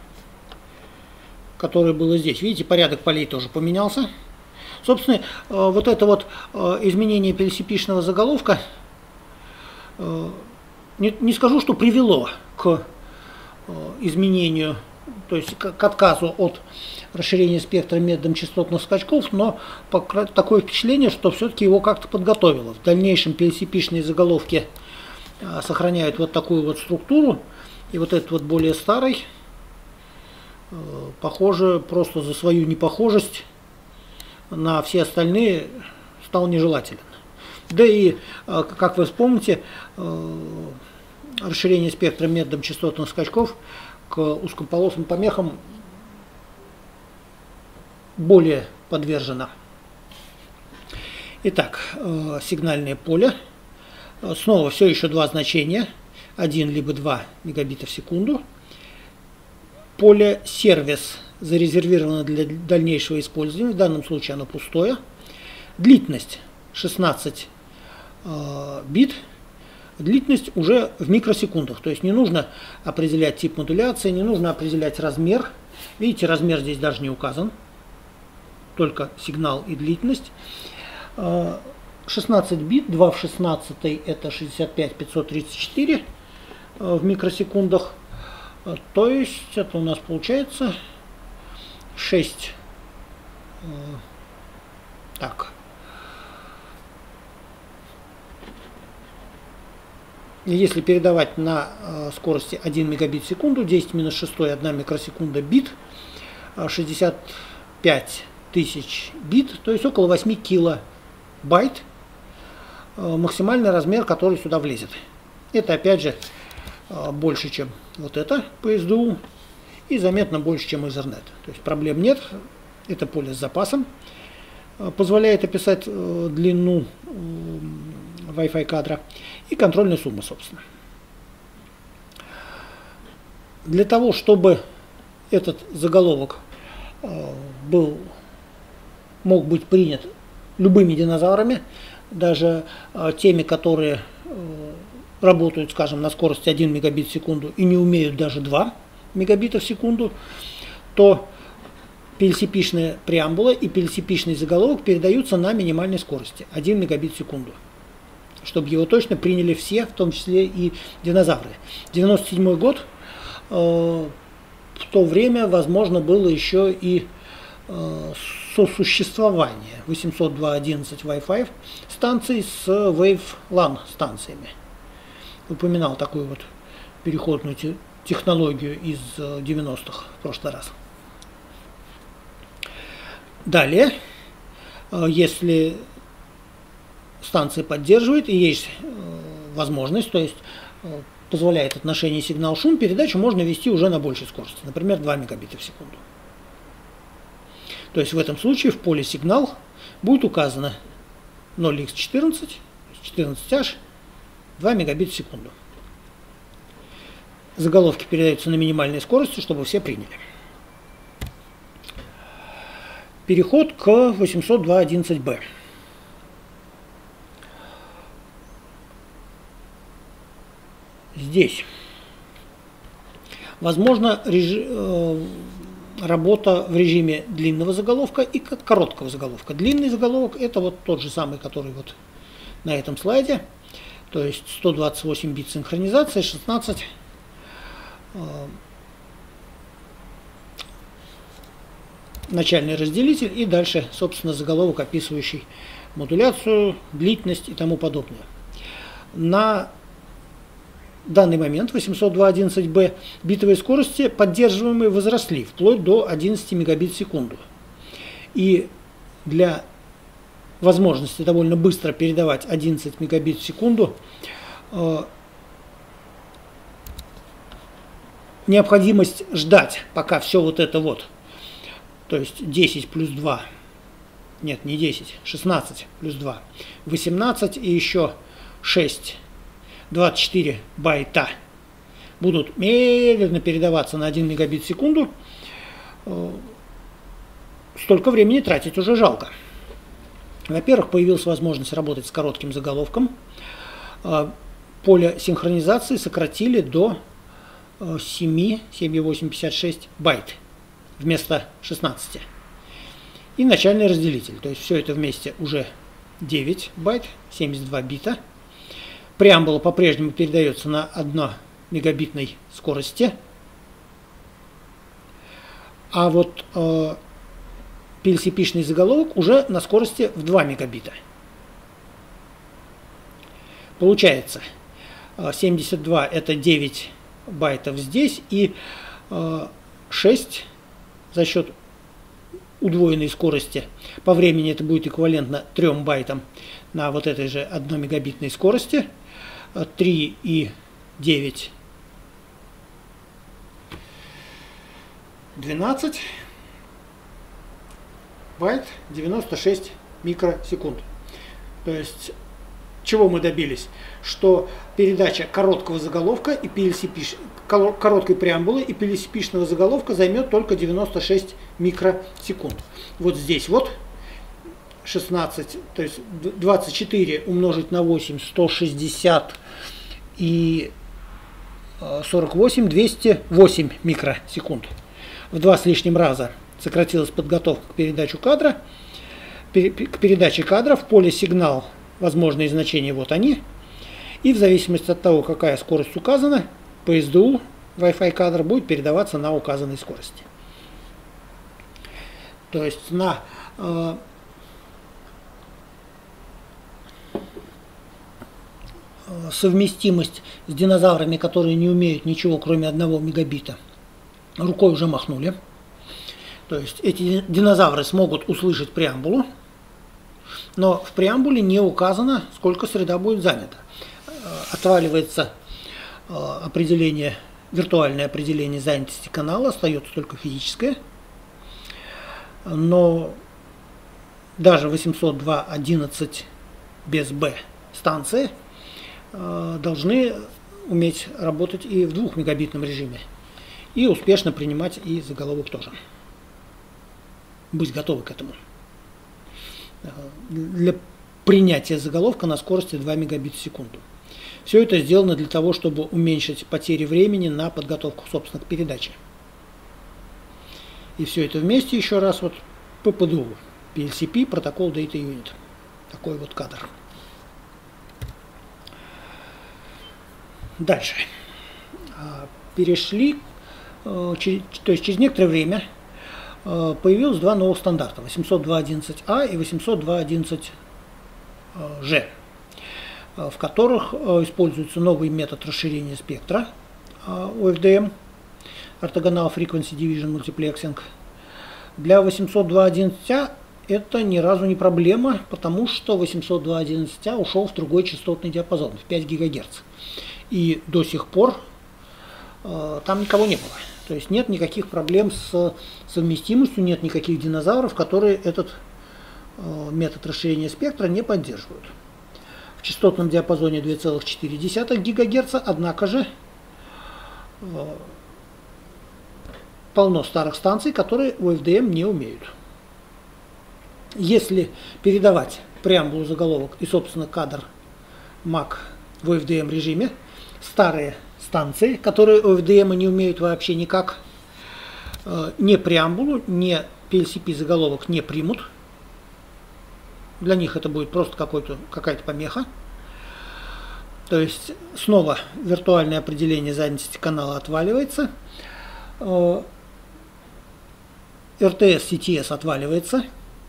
S1: которое было здесь, видите, порядок полей тоже поменялся. Собственно, вот это вот изменение PLCP-шного заголовка, не скажу, что привело к изменению, то есть к отказу от расширения спектра методом частотных скачков, но такое впечатление, что все-таки его как-то подготовило. В дальнейшем PLCP-шные заголовки сохраняют вот такую вот структуру, и вот этот вот более старый, похоже, просто за свою непохожесть на все остальные стал нежелателен. Да и, как вы вспомните, расширение спектра методом частотных скачков к узкополосным помехам более подвержено. Итак, сигнальное поле. Снова все еще два значения. 1 либо 2 мегабита в секунду. Поле сервис зарезервировано для дальнейшего использования. В данном случае оно пустое. Длительность 16 бит. Длительность уже в микросекундах. То есть не нужно определять тип модуляции, не нужно определять размер. Видите, размер здесь даже не указан. Только сигнал и длительность. 16 бит, 2 в 16 это 65534 в микросекундах. То есть это у нас получается 6. Так. Если передавать на скорости 1 мегабит в секунду, 10 минус 6, 1 микросекунда бит, 65 тысяч бит, то есть около 8 килобайт, максимальный размер, который сюда влезет. Это опять же больше, чем вот это по SDU, и заметно больше, чем Ethernet. То есть проблем нет, это поле с запасом, позволяет описать длину Wi-Fi кадра и контрольная сумма, собственно. Для того, чтобы этот заголовок мог быть принят любыми динозаврами, даже теми, которые работают, скажем, на скорости 1 мегабит в секунду и не умеют даже 2 мегабита в секунду, то PLCP-шная преамбула и PLCP-шный заголовок передаются на минимальной скорости 1 мегабит в секунду, чтобы его точно приняли все, в том числе и динозавры. 1997 год, в то время, возможно, было еще и сосуществование 802.11 Wi-Fi станций с Wave-LAN станциями. Упоминал такую вот переходную технологию из 90-х в прошлый раз. Далее, если станция поддерживает и есть возможность, то есть позволяет отношение сигнал-шум, передачу можно вести уже на большей скорости, например, 2 мегабита в секунду. То есть в этом случае в поле сигнал будет указано 0x14, 14H, 2 мегабита в секунду. Заголовки передаются на минимальной скорости, чтобы все приняли. Переход к 802.11b. Здесь возможно работа в режиме длинного заголовка и короткого заголовка. Длинный заголовок — это вот тот же самый, который вот на этом слайде. То есть 128 бит синхронизация, 16 начальный разделитель и дальше, собственно, заголовок, описывающий модуляцию, длительность и тому подобное. На данный момент 802.11b битовые скорости поддерживаемые возросли вплоть до 11 мегабит в секунду. И для возможности довольно быстро передавать 11 мегабит в секунду необходимость ждать, пока все вот это вот, то есть 10 плюс 2, нет, не 10, 16 плюс 2, 18 и еще 6, 24 байта будут медленно передаваться на 1 мегабит в секунду, столько времени тратить уже жалко. Во-первых, появилась возможность работать с коротким заголовком. Поле синхронизации сократили до 7,856 байт вместо 16. И начальный разделитель. То есть все это вместе уже 9 байт, 72 бита. Преамбула по-прежнему передается на 1 мегабитной скорости. А вот PLCP-шный заголовок уже на скорости в 2 мегабита. Получается, 72 это 9 байтов здесь и 6 за счет удвоенной скорости. По времени это будет эквивалентно 3 байтам на вот этой же 1 мегабитной скорости. 3 и 9 12 байт, 96 микросекунд. То есть чего мы добились? Что передача короткого заголовка и PLCP, короткой преамбулы и PLCP-шного заголовка займет только 96 микросекунд. Вот здесь вот 16, то есть 24 умножить на 8, 160 и 48, 208 микросекунд. В 2 с лишним раза сократилась подготовка к передаче кадра. К передаче кадра в поле сигнал возможные значения вот они. И в зависимости от того, какая скорость указана, по SDU Wi-Fi кадр будет передаваться на указанной скорости. То есть на совместимость с динозаврами, которые не умеют ничего, кроме 1 мегабита, рукой уже махнули. То есть эти динозавры смогут услышать преамбулу, но в преамбуле не указано, сколько среда будет занята. Отваливается определение, виртуальное определение занятости канала, остается только физическое. Но даже 802.11 без B станции должны уметь работать и в 2 мегабитном режиме. И успешно принимать и заголовок тоже. Быть готовы к этому. Для принятия заголовка на скорости 2 мегабита в секунду. Все это сделано для того, чтобы уменьшить потери времени на подготовку, собственно, к передаче. И все это вместе еще раз вот PPDU, PLCP, протокол Data Unit. Такой вот кадр. Дальше. Перешли, то есть через некоторое время появилось 2 новых стандарта, 802.11a и 802.11g, в которых используется новый метод расширения спектра OFDM, Orthogonal Frequency Division Multiplexing. Для 802.11a это ни разу не проблема, потому что 802.11а ушел в другой частотный диапазон, в 5 ГГц. И до сих пор там никого не было. То есть нет никаких проблем с совместимостью, нет никаких динозавров, которые этот метод расширения спектра не поддерживают. В частотном диапазоне 2,4 ГГц, однако же полно старых станций, которые OFDM не умеют. Если передавать преамбулу, заголовок и, собственно, кадр MAC в OFDM режиме, старые станции, которые OFDM не умеют вообще никак, ни преамбулу, ни PLCP заголовок не примут. Для них это будет просто какая-то помеха. То есть снова виртуальное определение занятости канала отваливается. RTS, CTS отваливается.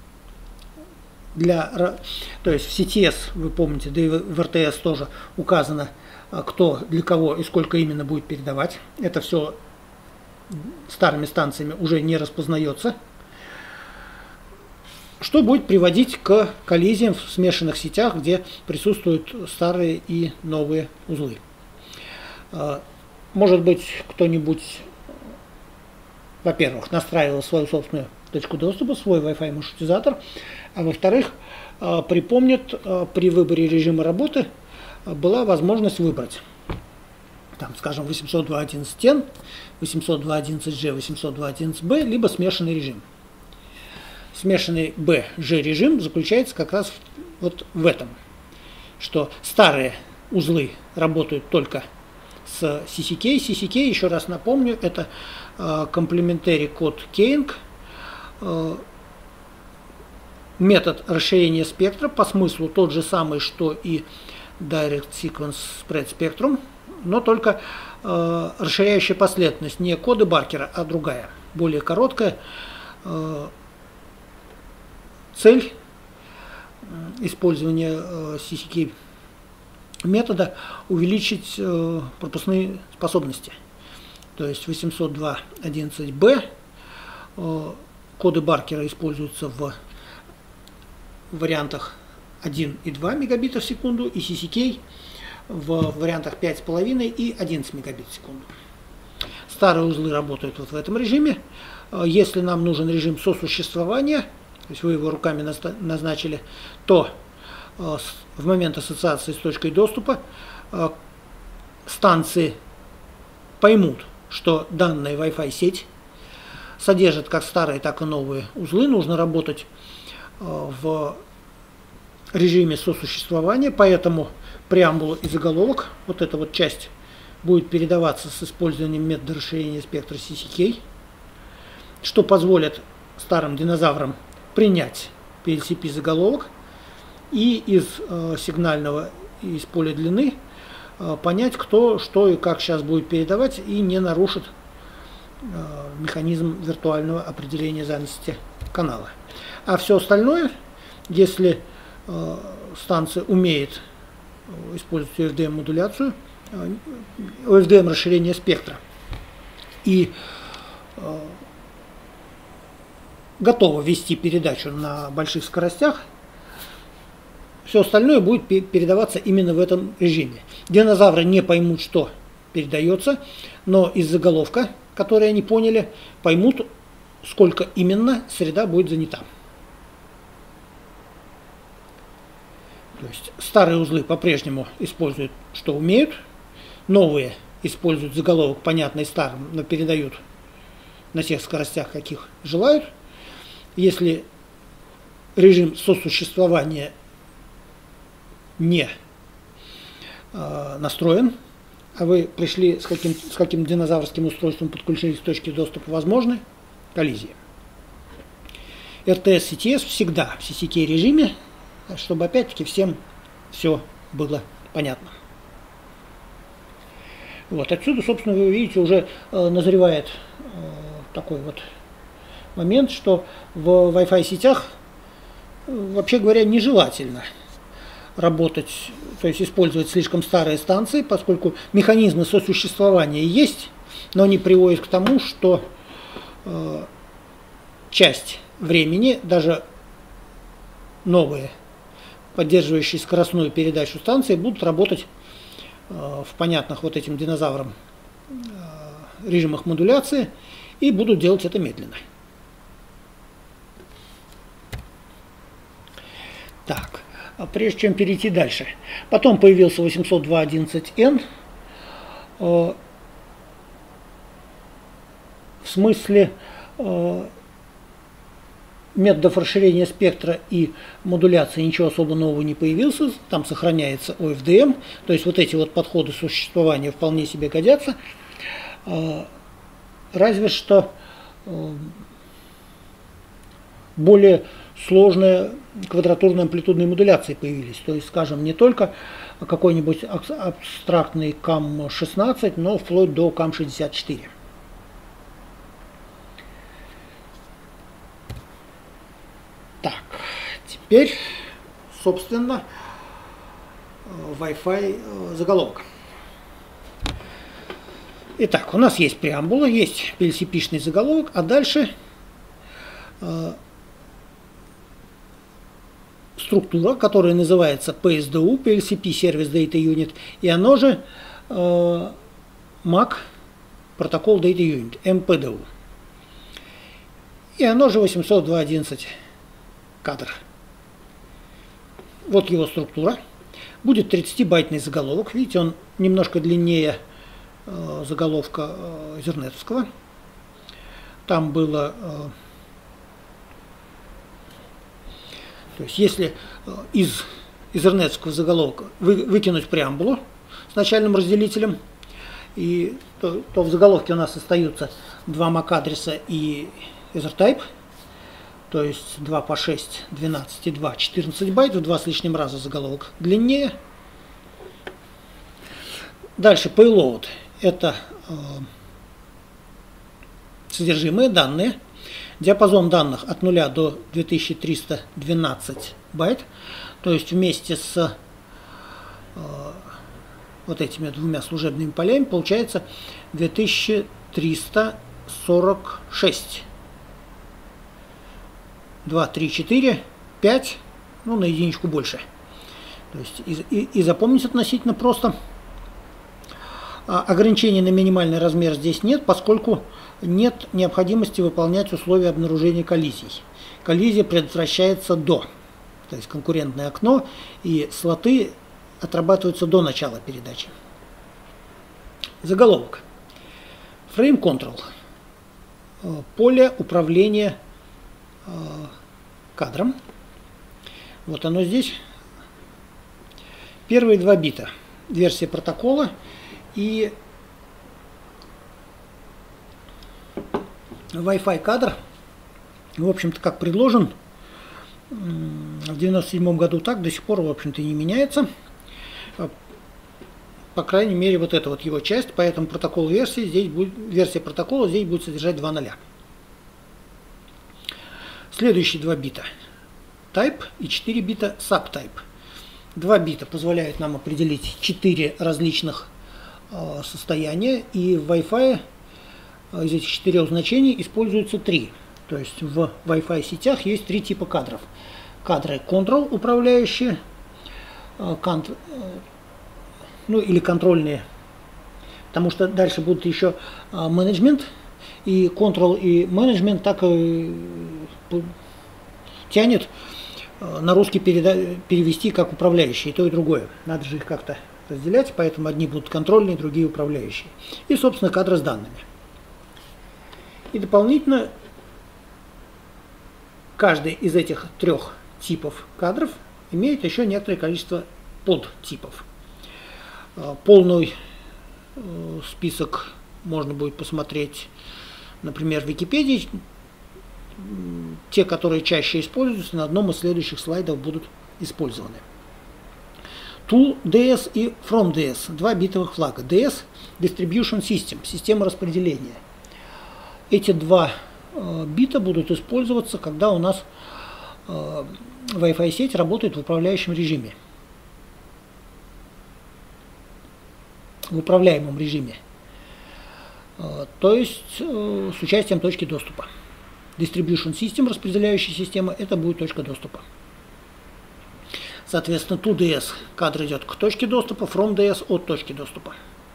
S1: То есть в CTS, вы помните, да и в RTS тоже указано, кто для кого и сколько именно будет передавать. Это все старыми станциями уже не распознается, что будет приводить к коллизиям в смешанных сетях, где присутствуют старые и новые узлы. Может быть, кто-нибудь, во-первых, настраивал свою собственную точку доступа, свой Wi-Fi маршрутизатор, а во-вторых, припомнит, при выборе режима работы была возможность выбрать, там, скажем, 802.11n, 802.11g, 802.11b, либо смешанный режим. Смешанный B-G режим заключается как раз вот в этом, что старые узлы работают только с CCK. CCK, еще раз напомню, это Complementary Code Keying, метод расширения спектра, по смыслу тот же самый, что и Direct Sequence Spread Spectrum, но только расширяющая последовательность не коды Баркера, а другая, более короткая. Цель использования CCK метода увеличить пропускные способности. То есть 802.11b коды Баркера используются в вариантах 1 и 2 мегабита в секунду, и CCK в вариантах 5,5 и 11 мегабит в секунду. Старые узлы работают вот в этом режиме. Если нам нужен режим сосуществования, то есть вы его руками назначили, то в момент ассоциации с точкой доступа станции поймут, что данная Wi-Fi сеть содержит как старые, так и новые узлы. Нужно работать в режиме сосуществования, поэтому преамбула и заголовок, вот эта вот часть, будет передаваться с использованием метода расширения спектра CCK, что позволит старым динозаврам принять PLCP заголовок и из сигнального и из поля длины понять, кто что и как сейчас будет передавать, и не нарушит механизм виртуального определения занятости канала. А все остальное, если станция умеет использовать OFDM-модуляцию, OFDM-расширение спектра, и готова вести передачу на больших скоростях, все остальное будет передаваться именно в этом режиме. Динозавры не поймут, что передается, но из заголовка, который они поняли, поймут, сколько именно среда будет занята. То есть старые узлы по-прежнему используют, что умеют, новые используют заголовок, понятный старым, но передают на тех скоростях, каких желают. Если режим сосуществования не настроен, а вы пришли с каким динозаврским устройством, подключились к точке доступа, возможны коллизии. RTS, CTS всегда в CCK режиме, чтобы опять-таки всем все было понятно. Вот отсюда, собственно, вы видите, уже назревает такой вот момент, что в Wi-Fi сетях, вообще говоря, нежелательно работать, то есть использовать слишком старые станции, поскольку механизмы сосуществования есть, но они приводят к тому, что часть времени, даже новые, поддерживающие скоростную передачу станции, будут работать в понятных вот этим динозаврам режимах модуляции и будут делать это медленно. Так, прежде чем перейти дальше. Потом появился 802.11n. В смысле методов расширения спектра и модуляции ничего особо нового не появился. Там сохраняется OFDM. То есть вот эти вот подходы существования вполне себе годятся. Разве что более сложные квадратурные амплитудные модуляции появились. То есть, скажем, не только какой-нибудь абстрактный CAM-16, но вплоть до CAM-64. Так, теперь, собственно, Wi-Fi заголовок. Итак, у нас есть преамбула, есть PLCP-шный заголовок, а дальше структура, которая называется PSDU, PLCP Service Data Unit, и оно же MAC Protocol Data Unit, MPDU. И оно же 802.11 кадр. Вот его структура. Будет 30-байтный заголовок. Видите, он немножко длиннее заголовка Ethernet-овского. Там было... То есть, если из Ethernet-овского заголовка выкинуть преамбулу с начальным разделителем, то в заголовке у нас остаются два MAC-адреса и EtherType, то есть 2 по 6, 12 и 2, 14 байт, в 2 с лишним раза заголовок длиннее. Дальше payload – это содержимое, данные. Диапазон данных от 0 до 2312 байт, то есть вместе с вот этими двумя служебными полями получается 2346. 2, 3, 4, 5, ну на единичку больше. То есть и запомнить относительно просто. Ограничений на минимальный размер здесь нет, поскольку нет необходимости выполнять условия обнаружения коллизий. Коллизия предотвращается до, то есть конкурентное окно, и слоты отрабатываются до начала передачи. Заголовок. Frame Control. Поле управления кадром. Вот оно здесь. Первые 2 бита. Версия протокола и Wi-Fi кадр. В общем-то, как предложен в 1997 году, так до сих пор, в общем-то, не меняется. По крайней мере, вот эта вот его часть, поэтому протокол версии здесь будет, версия протокола здесь будет содержать 2 нуля. Следующие 2 бита type и 4 бита subtype. 2 бита позволяют нам определить 4 различных состояния, и в Wi-Fi из этих 4 значений используется 3. То есть в Wi-Fi сетях есть 3 типа кадров. Кадры control управляющие, ну или контрольные, потому что дальше будут еще менеджмент, и control и менеджмент так и тянет на русский перевести как управляющие, и то и другое. Надо же их как-то разделять, поэтому одни будут контрольные, другие управляющие. И, собственно, кадры с данными. И дополнительно каждый из этих 3 типов кадров имеет еще некоторое количество подтипов. Полный список можно будет посмотреть, например, в Википедии. Те, которые чаще используются, на одном из следующих слайдов будут использованы. ToolDS и FromDS, 2 битовых флага. DS – Distribution System, система распределения. Эти 2 бита будут использоваться, когда у нас Wi-Fi сеть работает в управляющем режиме. В управляемом режиме. То есть с участием точки доступа. Distribution System, распределяющая система, это будет точка доступа. Соответственно, to.ds кадр идет к точке доступа, from.ds от точки доступа.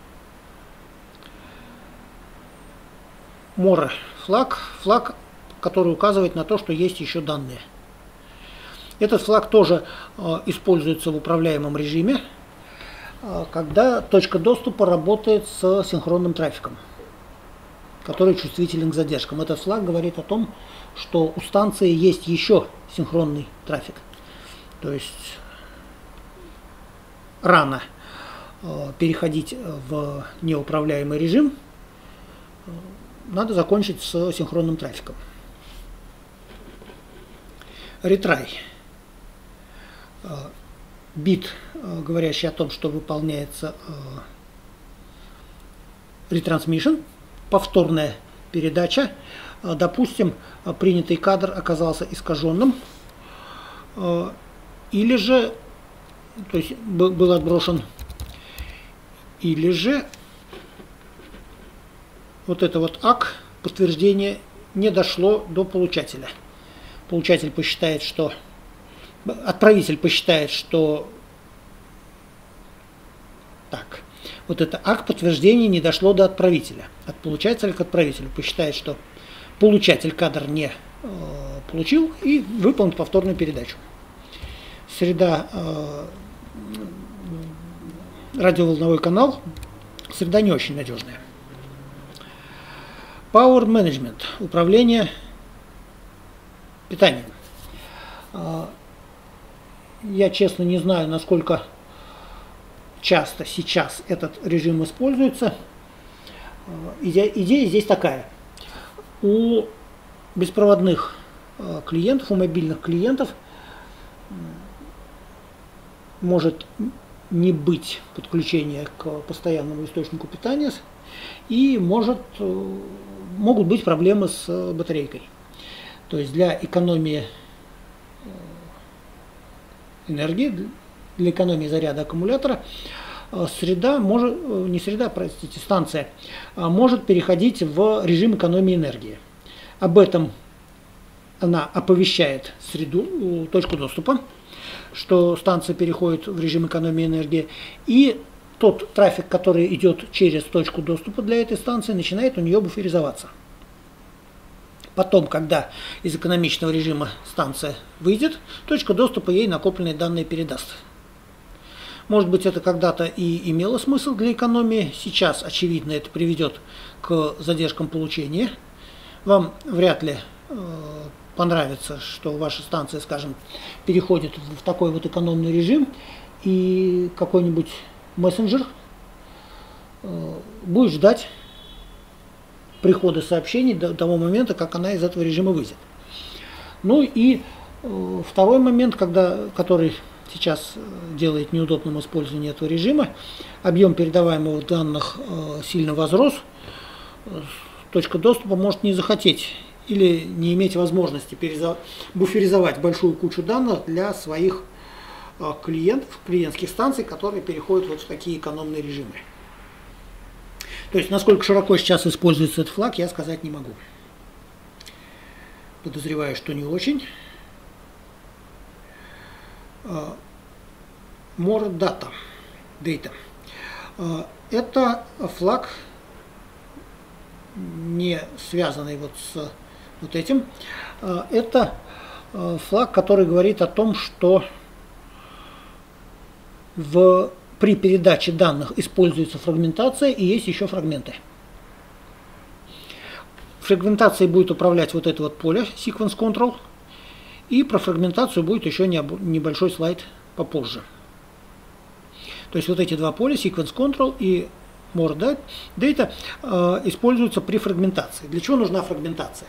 S1: More флаг, который указывает на то, что есть еще данные. Этот флаг тоже используется в управляемом режиме, когда точка доступа работает с синхронным трафиком, который чувствителен к задержкам. Этот флаг говорит о том, что у станции есть еще синхронный трафик. То есть рано переходить в неуправляемый режим, надо закончить с синхронным трафиком. Retry. Бит, говорящий о том, что выполняется retransmission, повторная передача. Допустим, принятый кадр оказался искаженным, или же, то есть был отброшен, или же вот это вот ак, подтверждение, не дошло до получателя. Получатель посчитает, что отправитель посчитает, что так, вот это ак подтверждения не дошло до отправителя. От получателя к отправителю посчитает, что получатель кадр не получил и выполнит повторную передачу. Среда, радиоволновой канал, среда не очень надежная. Power Management, управление питанием. Я честно не знаю, насколько часто сейчас этот режим используется. Идея здесь такая. У беспроводных клиентов, у мобильных клиентов может не быть подключения к постоянному источнику питания и могут быть проблемы с батарейкой. То есть для экономии энергии, для экономии заряда аккумулятора станция может переходить в режим экономии энергии. Об этом она оповещает точку доступа, что станция переходит в режим экономии энергии, и тот трафик, который идет через точку доступа для этой станции, начинает у нее буферизоваться. Потом, когда из экономичного режима станция выйдет, точка доступа ей накопленные данные передаст. Может быть, это когда-то и имело смысл для экономии. Сейчас, очевидно, это приведет к задержкам получения. Вам вряд ли понравится, что ваша станция, скажем, переходит в такой вот экономный режим, и какой-нибудь мессенджер будет ждать прихода сообщений до того момента, как она из этого режима выйдет. Ну и второй момент, который сейчас делает неудобным использование этого режима, объем передаваемых данных сильно возрос, точка доступа может не захотеть или не иметь возможности буферизовать большую кучу данных для своих клиентских станций, которые переходят вот в такие экономные режимы. То есть, насколько широко сейчас используется этот флаг, я сказать не могу. Подозреваю, что не очень. More data. Это флаг, не связанный вот с вот этим. Это флаг, который говорит о том, что при передаче данных используется фрагментация и есть еще фрагменты. Фрагментацией будет управлять вот это вот поле Sequence Control, и про фрагментацию будет еще небольшой слайд попозже. То есть вот эти два поля, Sequence Control и More Data, используются при фрагментации. Для чего нужна фрагментация?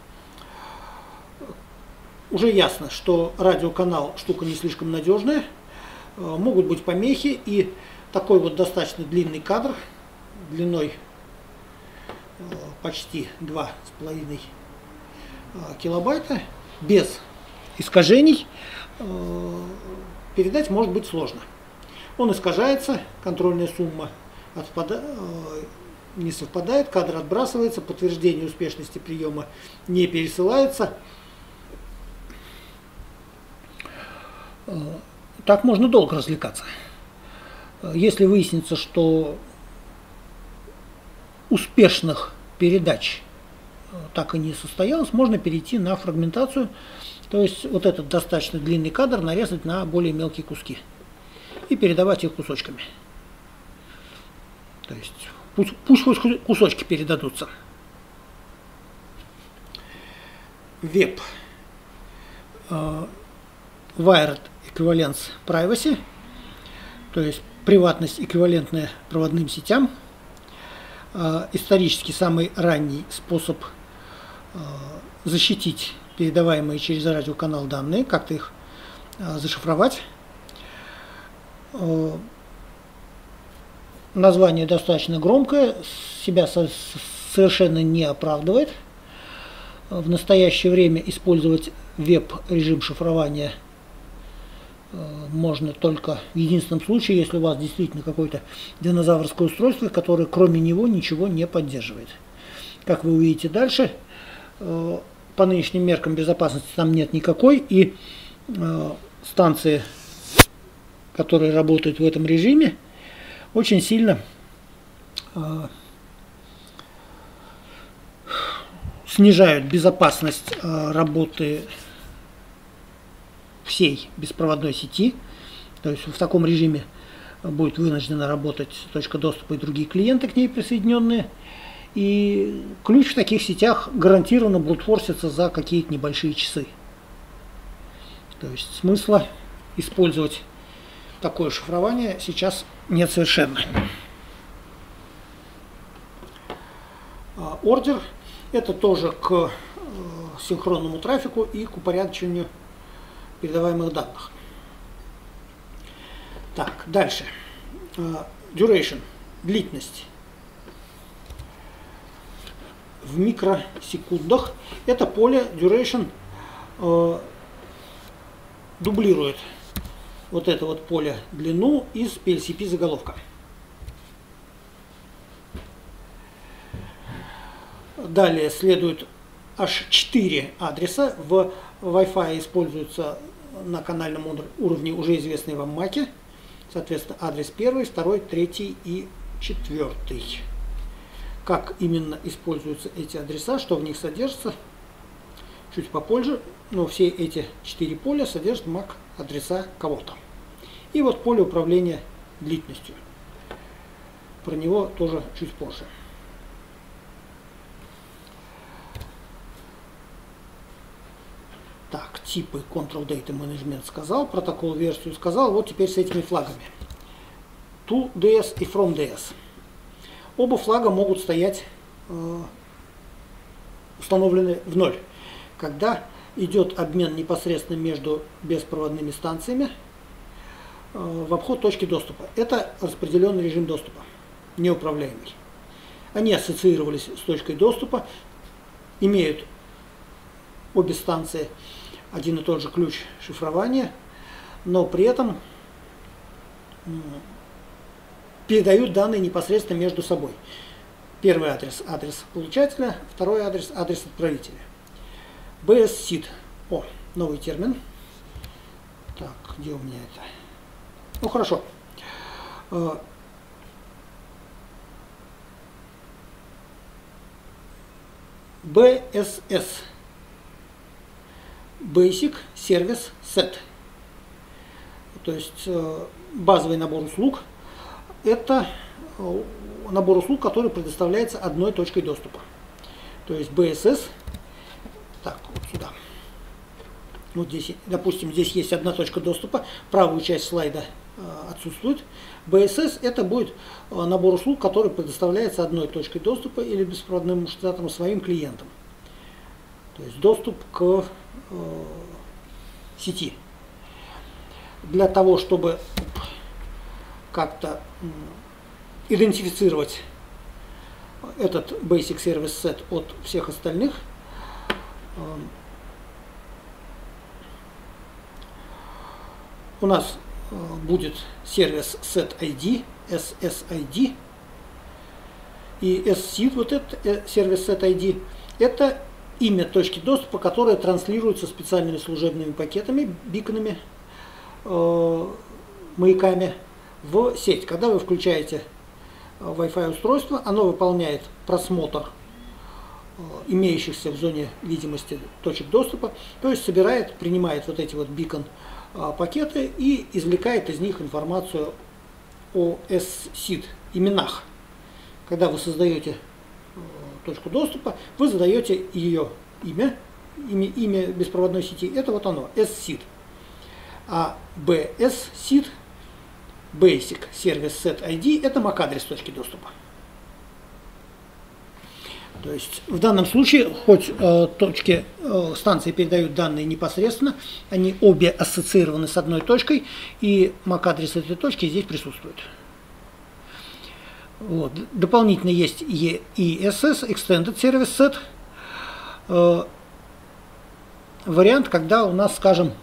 S1: Уже ясно, что радиоканал штука не слишком надежная, могут быть помехи, и такой вот достаточно длинный кадр, длиной почти 2,5 килобайта, без искажений передать может быть сложно. Он искажается, контрольная сумма не совпадает, кадр отбрасывается, подтверждение успешности приема не пересылается. так можно долго развлекаться. Если выяснится, что успешных передач так и не состоялось, можно перейти на фрагментацию, то есть вот этот достаточно длинный кадр нарезать на более мелкие куски и передавать их кусочками. То есть пусть хоть кусочки передадутся. Web Wired Equivalence Privacy, то есть приватность, эквивалентная проводным сетям. Исторически самый ранний способ защитить передаваемые через радиоканал данные, как-то их зашифровать. Название достаточно громкое, себя совершенно не оправдывает. В настоящее время использовать веб-режим шифрования можно только в единственном случае, если у вас действительно какое-то динозаврское устройство, которое кроме него ничего не поддерживает. Как вы увидите дальше, по нынешним меркам безопасности там нет никакой, и станции, которые работают в этом режиме, очень сильно снижают безопасность работы всей беспроводной сети. То есть в таком режиме будет вынуждена работать точка доступа и другие клиенты к ней присоединенные. И ключ в таких сетях гарантированно брутфорсится за какие-то небольшие часы. То есть смысла использовать такое шифрование сейчас нет совершенно. Ордер — это тоже к синхронному трафику и к упорядочению передаваемых данных. Так, дальше. Duration, длительность. В микросекундах это поле duration дублирует вот это вот поле длину из PLCP заголовка. Далее следует аж 4 адреса. В Wi-Fi используются на канальном уровне уже известные вам маки. Соответственно, адрес 1, 2, 3 и 4. Как именно используются эти адреса, что в них содержится, чуть попозже. Но все эти 4 поля содержат MAC адреса кого-то. И вот поле управления длительностью. Про него тоже чуть позже. Так, типы Control Data Management сказал, протокол версию сказал, вот теперь с этими флагами. To-DS и From-DS. Оба флага могут стоять установлены в ноль, когда идет обмен непосредственно между беспроводными станциями в обход точки доступа. Это распределенный режим доступа, неуправляемый. Они ассоциировались с точкой доступа, имеют обе станции один и тот же ключ шифрования, но при этом передают данные непосредственно между собой. Первый адрес — адрес получателя, второй адрес — адрес отправителя. BSSID. О, новый термин. Так, где у меня это? Ну, хорошо. BSS. Basic Service Set. То есть базовый набор услуг. Это набор услуг, который предоставляется одной точкой доступа. То есть BSS. Так, вот сюда. Вот здесь, допустим, здесь есть одна точка доступа. Правую часть слайда отсутствует. BSS это будет набор услуг, который предоставляется одной точкой доступа или беспроводным маршрутизатором своим клиентам. То есть доступ к сети. Для того, чтобы как-то идентифицировать этот Basic Service Set от всех остальных, у нас будет сервис Set ID, SSID, и SSID, вот этот сервис Set ID, это имя точки доступа, которая транслируется специальными служебными пакетами, биконами маяками в сеть. Когда вы включаете Wi-Fi устройство, оно выполняет просмотр имеющихся в зоне видимости точек доступа, то есть собирает, принимает вот эти вот бикон пакеты и извлекает из них информацию о SSID именах. Когда вы создаете точку доступа, вы задаете ее имя беспроводной сети, это вот оно, SSID. А BSSID, Basic Service Set ID, это MAC-адрес точки доступа. То есть в данном случае, хоть точки станции передают данные непосредственно, они обе ассоциированы с одной точкой, и MAC-адрес этой точки здесь присутствует. Вот. Дополнительно есть ESS, Extended Service Set, вариант, когда у нас, скажем,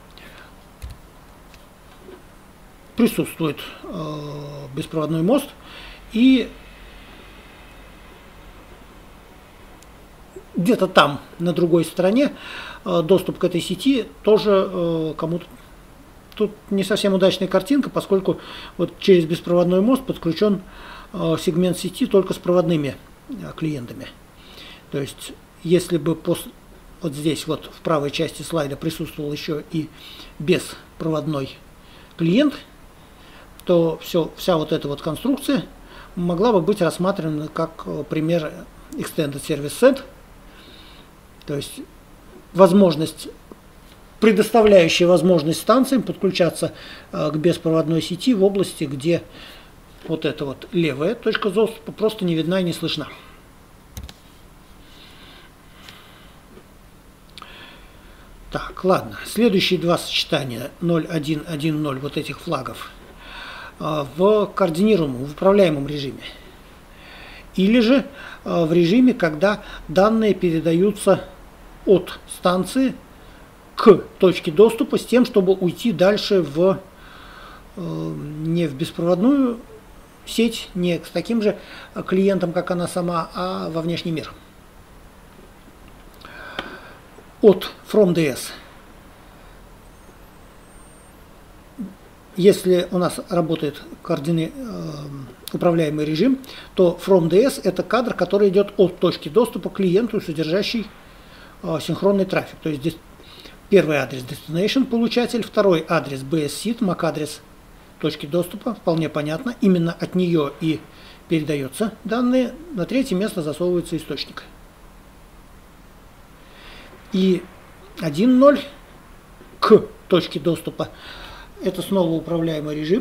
S1: присутствует беспроводной мост, и где-то там, на другой стороне, доступ к этой сети тоже кому-то. Тут не совсем удачная картинка, поскольку вот через беспроводной мост подключен сегмент сети только с проводными клиентами. То есть, если бы вот здесь вот в правой части слайда присутствовал еще и беспроводной клиент, то вся вот эта вот конструкция могла бы быть рассматривана как пример Extended Service Set, то есть возможность, предоставляющая возможность станциям подключаться к беспроводной сети в области, где вот эта вот левая точка доступа просто не видна и не слышна. Так, ладно. Следующие два сочетания 0.1.1.0 вот этих флагов в координируемом, в управляемом режиме. Или же в режиме, когда данные передаются от станции к точке доступа с тем, чтобы уйти дальше не в беспроводную сеть, не к таким же клиентам, как она сама, а во внешний мир. От FromDS. Если у нас работает управляемый режим, то FromDS это кадр, который идет от точки доступа к клиенту, содержащий синхронный трафик. То есть здесь первый адрес Destination, получатель, второй адрес BSSID, MAC-адрес точки доступа, вполне понятно. Именно от нее и передаются данные. На третье место засовывается источник. И 1.0 к точке доступа это снова управляемый режим.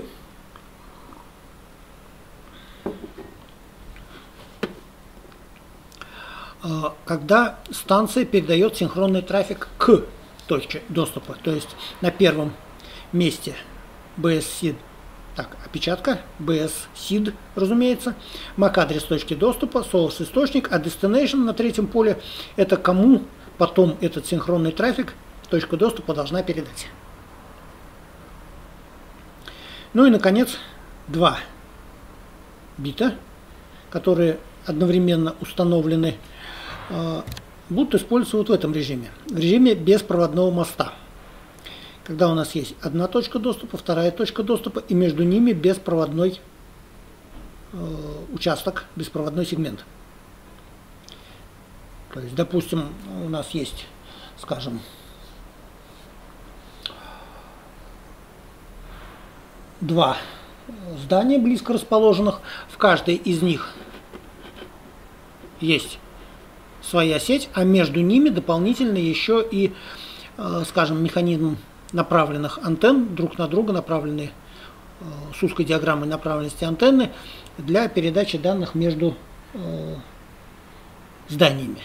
S1: Когда станция передает синхронный трафик к точке доступа. То есть на первом месте BSSID, так, опечатка, BSSID, разумеется, MAC-адрес точки доступа, source источник, а destination на третьем поле это кому потом этот синхронный трафик точка доступа должна передать. Ну и, наконец, два бита, которые одновременно установлены, будут использоваться вот в этом режиме. В режиме беспроводного моста. Когда у нас есть одна точка доступа, вторая точка доступа, и между ними беспроводной участок, беспроводной сегмент. То есть, допустим, у нас есть, скажем, два здания близко расположенных. В каждой из них есть своя сеть, а между ними дополнительно еще и, скажем, механизм направленных антенн, друг на друга направленные с узкой диаграммой направленности антенны для передачи данных между зданиями.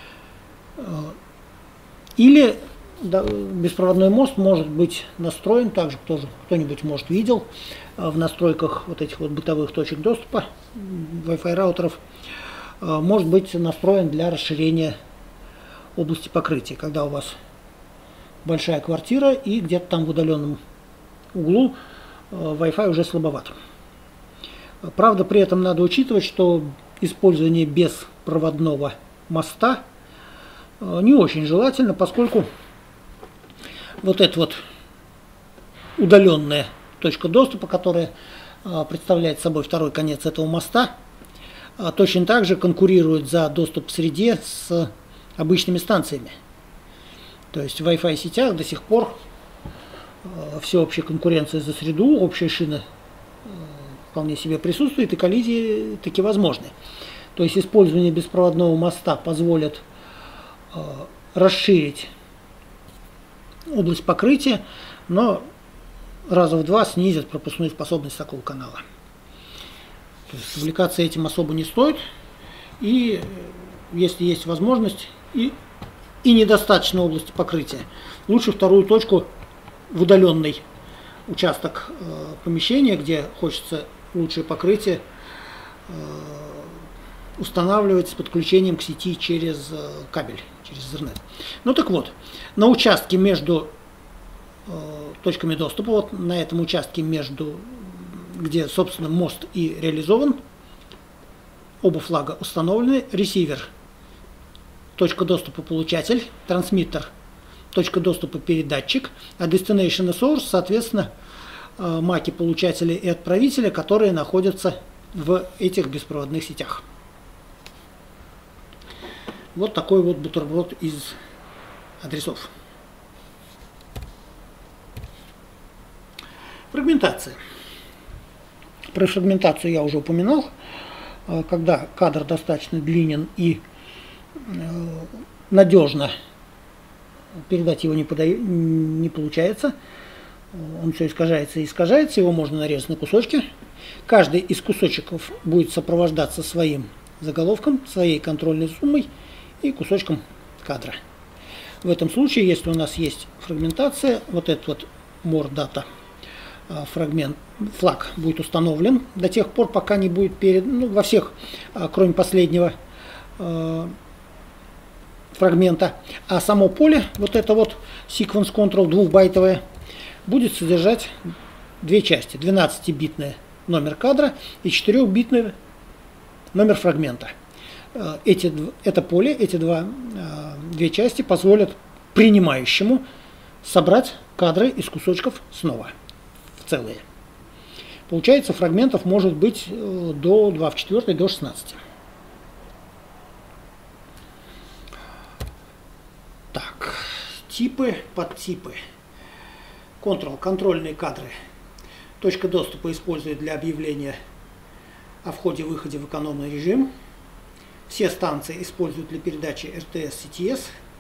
S1: Или беспроводной мост может быть настроен, также кто-нибудь может видел в настройках вот этих вот бытовых точек доступа Wi-Fi раутеров, может быть настроен для расширения области покрытия, когда у вас большая квартира и где-то там в удаленном углу Wi-Fi уже слабоват. Правда, при этом надо учитывать, что использование беспроводного моста не очень желательно, поскольку вот этот вот удаленная точка доступа, которая представляет собой второй конец этого моста, точно так же конкурирует за доступ в среде с обычными станциями. То есть в Wi-Fi сетях до сих пор всеобщая конкуренция за среду, общая шина вполне себе присутствует, и коллизии таки возможны. То есть использование беспроводного моста позволит расширить область покрытия, но раза в два снизит пропускную способность такого канала. То есть увлекаться этим особо не стоит, и если есть возможность и недостаточно области покрытия, лучше вторую точку в удаленный участок помещения, где хочется лучшее покрытие, устанавливать с подключением к сети через кабель, через Ethernet. Ну так вот, на участке между точками доступа, вот на этом участке между, где, собственно, мост и реализован, оба флага установлены, ресивер, точка доступа получатель, трансмиттер, точка доступа передатчик, а destination и source, соответственно, маки получателя и отправителя, которые находятся в этих беспроводных сетях. Вот такой вот бутерброд из адресов. Фрагментация. Про фрагментацию я уже упоминал. Когда кадр достаточно длинен и надежно передать его не получается, он все искажается и искажается, его можно нарезать на кусочки. Каждый из кусочков будет сопровождаться своим заголовком, своей контрольной суммой и кусочком кадра. В этом случае, если у нас есть фрагментация, вот этот вот more data фрагмент, флаг будет установлен до тех пор, пока не будет во всех, кроме последнего фрагмента. А само поле, вот это вот sequence control 2-байтовое, будет содержать две части: 12-битный номер кадра и 4-битный номер фрагмента. Это поле, эти две части позволят принимающему собрать кадры из кусочков снова в целые. Получается, фрагментов может быть до 2 в 4, до 16. Так, типы, подтипы. Контрольные кадры. Точка доступа использует для объявления о входе-выходе в экономный режим. Все станции используют для передачи RTS, CTS.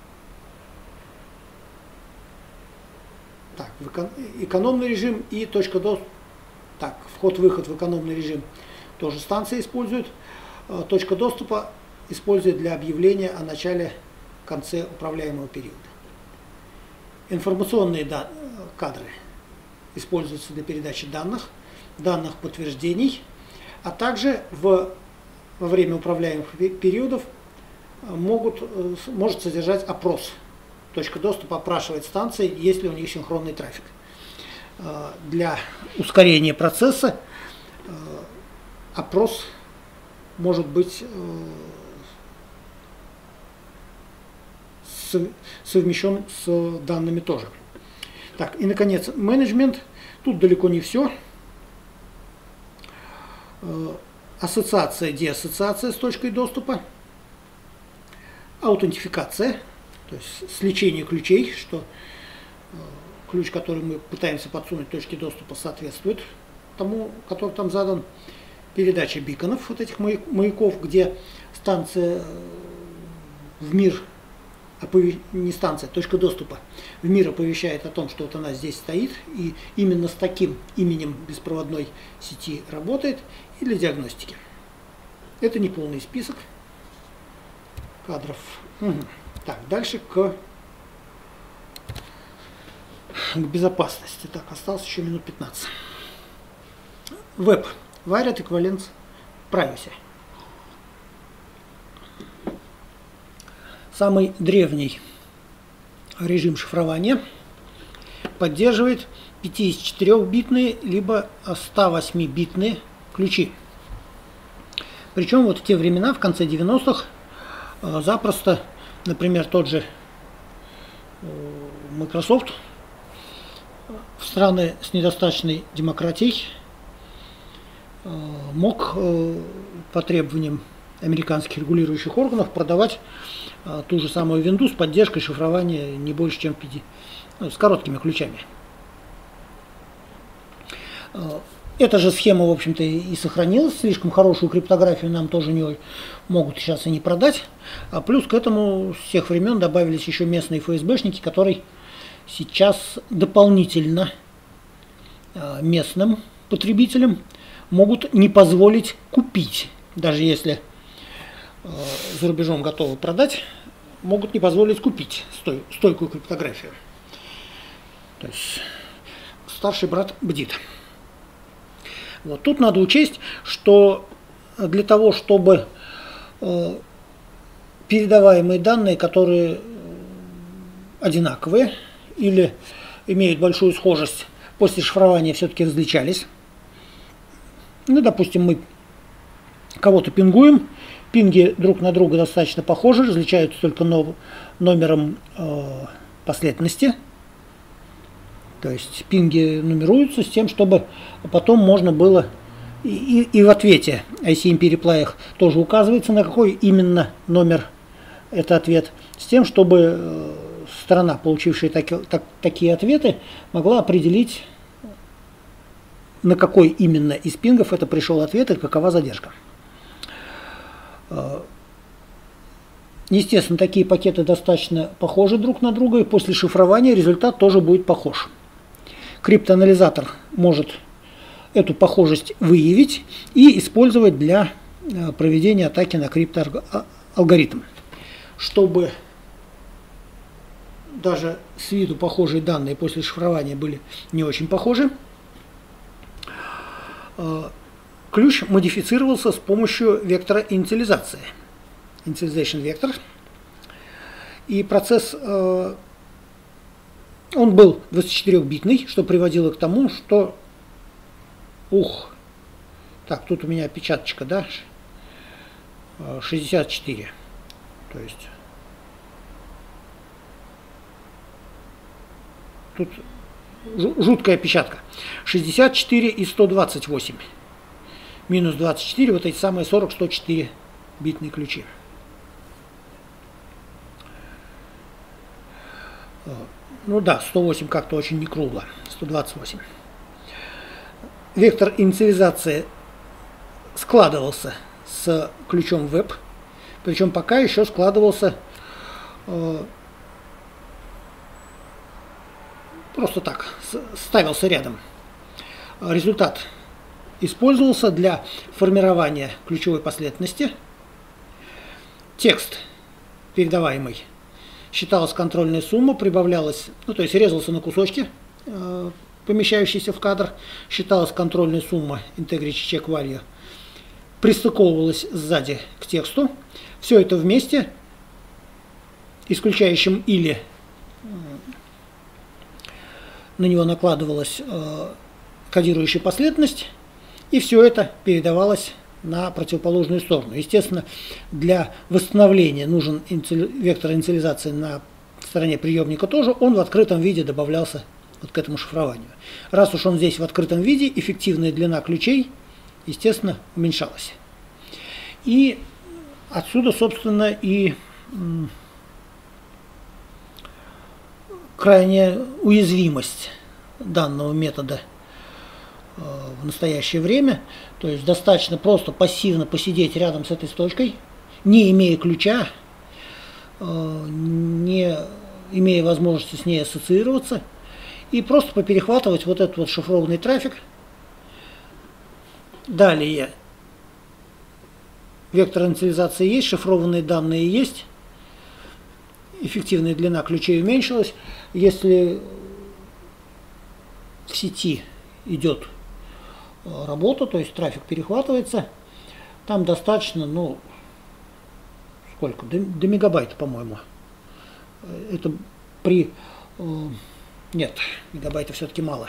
S1: Так, экономный режим и точка доступа. Так, вход-выход в экономный режим тоже станции используют. Точка доступа использует для объявления о начале-конце управляемого периода. Информационные кадры используются для передачи данных подтверждений, а также во время управляемых периодов может содержать опрос. Точка доступа опрашивает станции, есть ли у них синхронный трафик. Для ускорения процесса опрос может быть совмещен с данными тоже. Так, и наконец, менеджмент. Тут далеко не все. Ассоциация, деассоциация с точкой доступа. Аутентификация, то есть сличение ключей, что ключ, который мы пытаемся подсунуть точке доступа, соответствует тому, который там задан. Передача биконов, вот этих маяков, где станция в мир, не станция, точка доступа в мир оповещает о том, что вот она здесь стоит, и именно с таким именем беспроводной сети работает, и для диагностики. Это не полный список кадров. Так, дальше к безопасности. Так, осталось еще минут 15. Веб. Wired Equivalence Privacy. Самый древний режим шифрования поддерживает 54-битные либо 108-битные ключи. Причем вот в те времена, в конце 90-х, запросто, например, тот же Microsoft в страны с недостаточной демократией мог по требованиям американских регулирующих органов продавать ту же самую винду с поддержкой шифрования не больше, чем 5, с короткими ключами. Эта же схема, в общем-то, и сохранилась. Слишком хорошую криптографию нам тоже не могут сейчас и не продать. А плюс к этому с тех времен добавились еще местные ФСБшники, которые сейчас дополнительно местным потребителям могут не позволить купить. Даже если за рубежом готовы продать, могут не позволить купить стойкую криптографию. То есть старший брат бдит. Вот. Тут надо учесть, что для того, чтобы передаваемые данные, которые одинаковые или имеют большую схожесть, после шифрования все-таки различались. Ну, допустим, мы кого-то пингуем, пинги друг на друга достаточно похожи, различаются только номером последовательности. То есть пинги нумеруются с тем, чтобы потом можно было, и в ответе ICMP реплаях тоже указывается, на какой именно номер это ответ, с тем, чтобы сторона, получившая такие ответы, могла определить, на какой именно из пингов это пришел ответ и какова задержка. Естественно, такие пакеты достаточно похожи друг на друга, и после шифрования результат тоже будет похож. Криптоанализатор может эту похожесть выявить и использовать для проведения атаки на криптоалгоритм. Чтобы даже с виду похожие данные после шифрования были не очень похожи, ключ модифицировался с помощью вектора инициализации. Initialization вектор. И процесс, он был 24-битный, что приводило к тому, что... Так, тут у меня опечаточка, да? 64. То есть... Тут жуткая опечатка. 64 и 128. Минус 24, вот эти самые 40-104 битные ключи. Ну да, 108 как-то очень не кругло. 128. Вектор инициализации складывался с ключом веб. Причем пока еще складывался просто так, ставился рядом. Результат использовался для формирования ключевой последовательности. Текст, передаваемый, считалась контрольная сумма, прибавлялась, ну то есть резался на кусочки, помещающиеся в кадр, считалась контрольная сумма integrity check value, пристыковывалась сзади к тексту. Все это вместе, исключающим или на него накладывалась кодирующая последовательность, и все это передавалось на противоположную сторону. Естественно, для восстановления нужен вектор инициализации на стороне приемника тоже, он в открытом виде добавлялся вот к этому шифрованию. Раз уж он здесь в открытом виде, эффективная длина ключей, естественно, уменьшалась. И отсюда, собственно, и крайняя уязвимость данного метода в настоящее время. То есть достаточно просто пассивно посидеть рядом с этой точкой, не имея ключа, не имея возможности с ней ассоциироваться, и просто поперехватывать вот этот вот шифрованный трафик. Далее вектор инициализации есть, шифрованные данные есть, эффективная длина ключей уменьшилась. Если в сети идет работа, то есть трафик перехватывается, там достаточно, ну, сколько, до мегабайта, по-моему. Это при... Нет, мегабайта все-таки мало.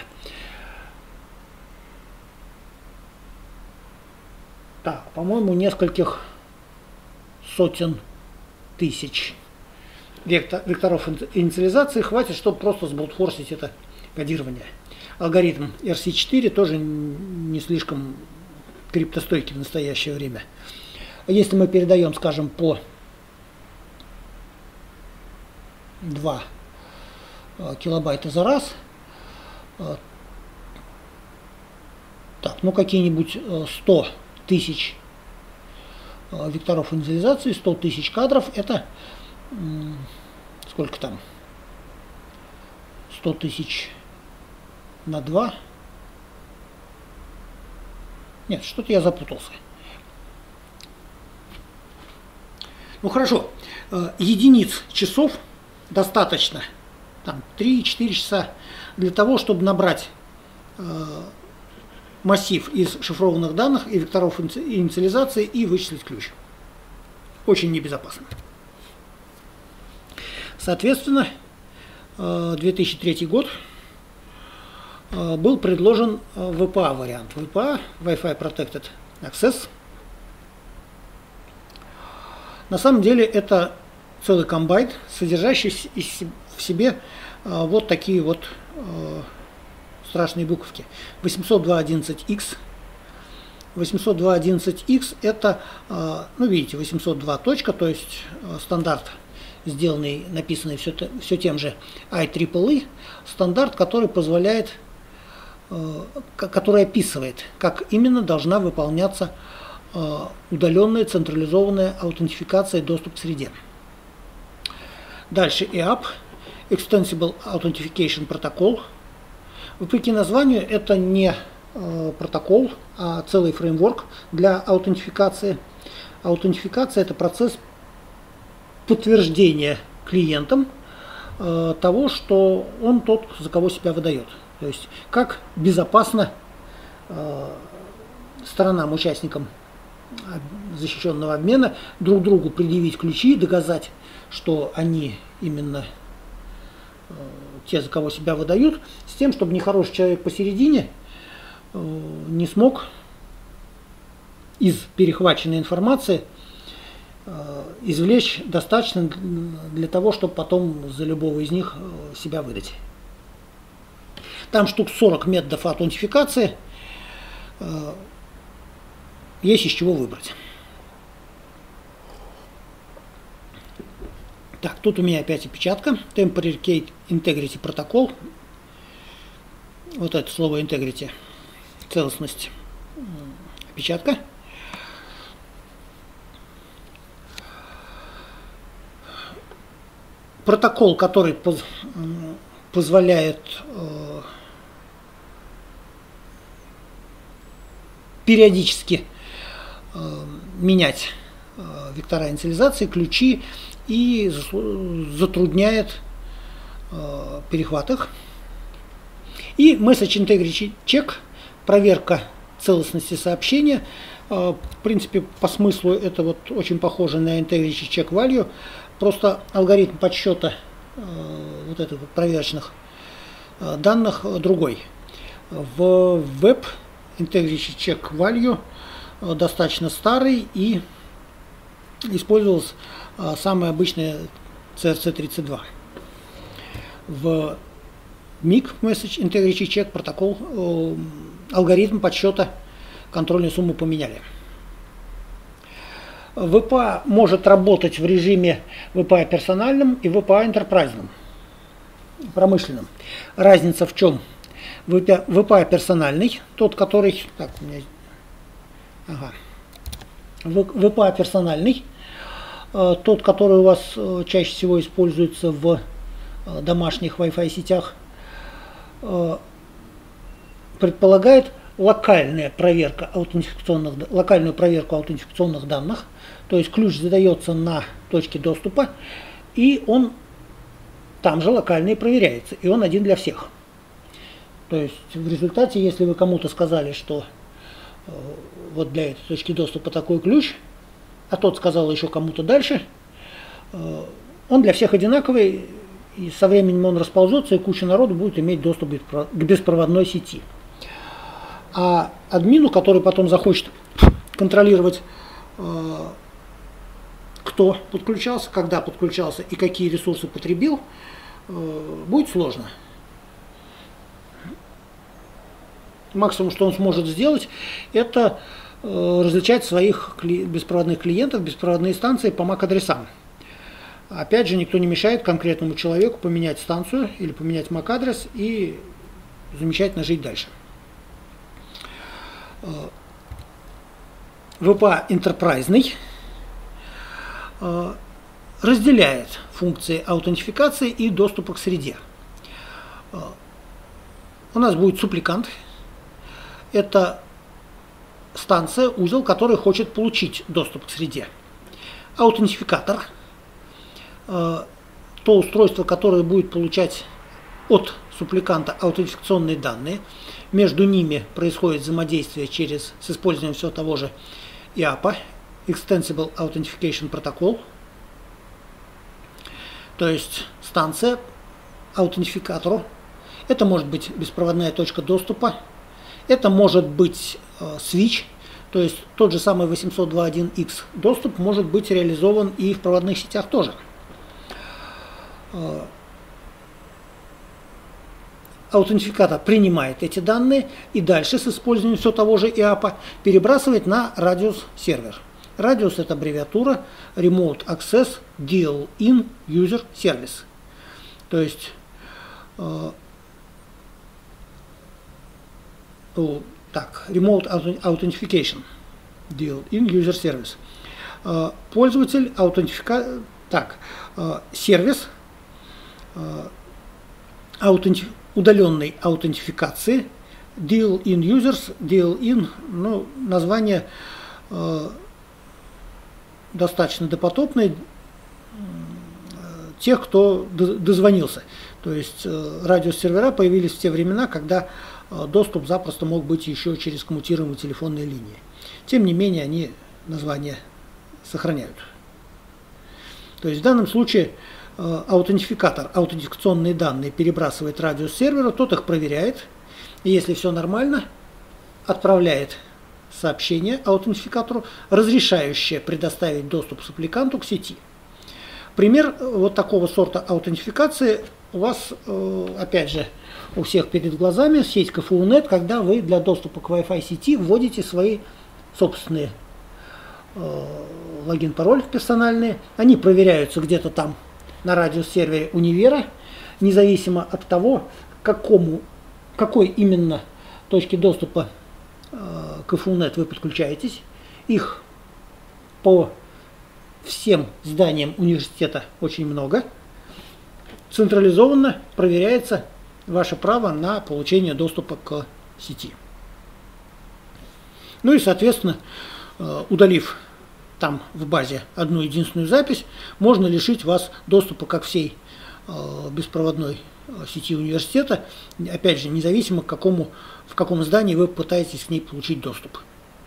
S1: Так, по-моему, нескольких сотен тысяч векторов инициализации хватит, чтобы просто сбрутфорсить это кодирования. Алгоритм RC4 тоже не слишком криптостойкий в настоящее время. Если мы передаем, скажем, по 2 килобайта за раз, так, ну какие-нибудь 100 тысяч векторов инициализации, 100 тысяч кадров, это сколько там? 100 тысяч на 2. Нет, что-то я запутался. Ну хорошо, единиц часов достаточно, там 3-4 часа, для того, чтобы набрать массив из шифрованных данных и векторов инициализации и вычислить ключ. Очень небезопасно. Соответственно, 2003 год был предложен VPA вариант. VPA, Wi-Fi Protected Access. На самом деле это целый комбайт, содержащий в себе вот такие вот страшные буковки. 802.11x. 802.11x это, ну видите, 802 точка, то есть стандарт, сделанный, написанный все тем же IEEE, стандарт, который позволяет, который описывает, как именно должна выполняться удаленная централизованная аутентификация и доступ к среде. Дальше EAP, Extensible Authentication Protocol. Вопреки названию, это не протокол, а целый фреймворк для аутентификации. Аутентификация – это процесс подтверждения клиентам того, что он тот, за кого себя выдает. То есть, как безопасно сторонам, участникам защищенного обмена друг другу предъявить ключи, доказать, что они именно те, за кого себя выдают, с тем, чтобы нехороший человек посередине не смог из перехваченной информации извлечь достаточно для того, чтобы потом за любого из них себя выдать. Там штук 40 методов аутентификации, есть из чего выбрать. Так, тут у меня опять опечатка. Temporary Key Integrity Protocol. Вот это слово integrity, целостность, опечатка. Протокол, который позволяет периодически менять вектора инициализации, ключи и затрудняет перехват их. И Message Integrity Check, проверка целостности сообщения. В принципе, по смыслу это вот очень похоже на Integrity Check Value, просто алгоритм подсчета вот этих вот проверочных данных другой. В Web Integrity Check Value достаточно старый и использовался самая обычная CRC32. В MIG Message Integrity Check протокол, алгоритм подсчета контрольной суммы поменяли. VPA может работать в режиме VPA персональном и VPA энтерпрайзном, промышленном. Разница в чем? VPA персональный, тот, который... Так, у меня... Ага. VPA персональный, тот, который у вас чаще всего используется в домашних Wi-Fi сетях, предполагает локальную проверку аутентификационных данных, то есть ключ задается на точке доступа, и он там же локально и проверяется, и он один для всех. То есть в результате, если вы кому-то сказали, что вот для этой точки доступа такой ключ, а тот сказал еще кому-то дальше, он для всех одинаковый, и со временем он расползется, и куча народу будет иметь доступ к беспроводной сети. А админу, который потом захочет контролировать, кто подключался, когда подключался и какие ресурсы потребил, будет сложно. Максимум, что он сможет сделать, это различать своих беспроводных клиентов, беспроводные станции по MAC-адресам. Опять же, никто не мешает конкретному человеку поменять станцию или поменять MAC-адрес и замечательно жить дальше. VPA энтерпрайзный разделяет функции аутентификации и доступа к среде. У нас будет супликант. Это станция, узел, который хочет получить доступ к среде. Аутентификатор – то устройство, которое будет получать от супликанта аутентификационные данные. Между ними происходит взаимодействие с использованием всего того же IAPA, Extensible Authentication Protocol. То есть станция аутентификатору. Это может быть беспроводная точка доступа. Это может быть switch, то есть тот же самый 802.1x доступ может быть реализован и в проводных сетях тоже. Аутентификатор принимает эти данные и дальше с использованием все того же IAPA перебрасывает на радиус сервер. Радиус — это аббревиатура Remote Access Deal-in User Service. То есть Remote Authentication Deal-in User Service. Пользователь сервис удаленной аутентификации Deal-in Users, Deal-in, название достаточно допотопное, тех, кто дозвонился. То есть радиосервера появились в те времена, когда доступ запросто мог быть еще через коммутируемые телефонные линии. Тем не менее, они название сохраняют. То есть в данном случае аутентификатор аутентификационные данные перебрасывает радиосерверу, тот их проверяет, и если все нормально, отправляет сообщение аутентификатору, разрешающее предоставить доступ супликанту к сети. Пример вот такого сорта аутентификации у вас, опять же, у всех перед глазами сеть КФУ.нет, когда вы для доступа к Wi-Fi сети вводите свои собственные логин-пароль персональные. Они проверяются где-то там на радиосервере универа, независимо от того, какой именно точке доступа КФУ.нет вы подключаетесь. Их по всем зданиям университета очень много. Централизованно проверяется ваше право на получение доступа к сети. Ну и, соответственно, удалив там в базе одну единственную запись, можно лишить вас доступа ко всей беспроводной сети университета, опять же, независимо в каком здании вы пытаетесь к ней получить доступ.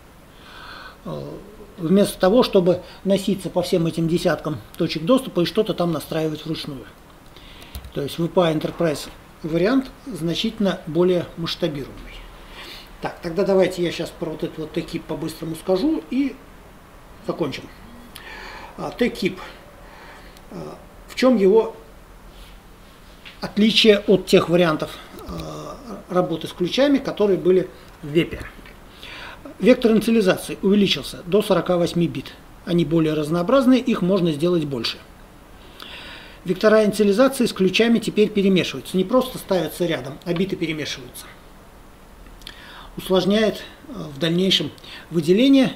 S1: Вместо того, чтобы носиться по всем этим десяткам точек доступа и что-то там настраивать вручную. То есть VPA Enterprise вариант значительно более масштабируемый. Так, тогда давайте я сейчас про вот этот вот TechKeep по-быстрому скажу и закончим. TechKeep. В чем его отличие от тех вариантов работы с ключами, которые были в вебе? Вектор инициализации увеличился до 48 бит. Они более разнообразные, их можно сделать больше. Вектора инициализации с ключами теперь перемешиваются. Не просто ставятся рядом, а биты перемешиваются. Усложняет в дальнейшем выделение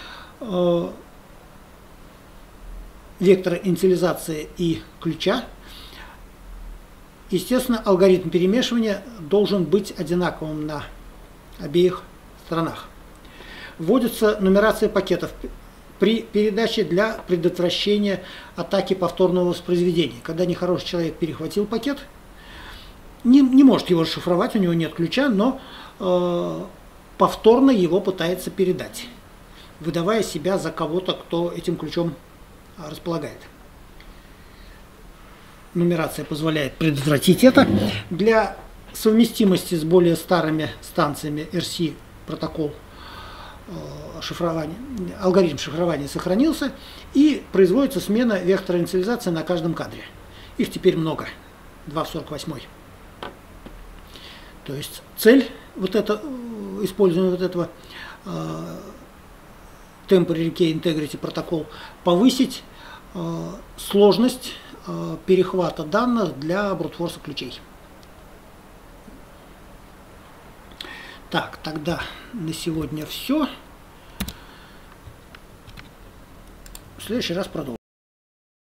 S1: вектора инициализации и ключа. Естественно, алгоритм перемешивания должен быть одинаковым на обеих сторонах. Вводится нумерация пакетов при передаче для предотвращения атаки повторного воспроизведения. Когда нехороший человек перехватил пакет, не может его расшифровать, у него нет ключа, но повторно его пытается передать, выдавая себя за кого-то, кто этим ключом располагает. Нумерация позволяет предотвратить это. Для совместимости с более старыми станциями RC протокол алгоритм шифрования сохранился, и производится смена вектора инициализации на каждом кадре. Их теперь много, 2 в 48. То есть цель вот эта использования вот этого Temporary Key Integrity протокол, повысить сложность перехвата данных для брутфорса ключей. Так, тогда на сегодня все. В следующий раз продолжим.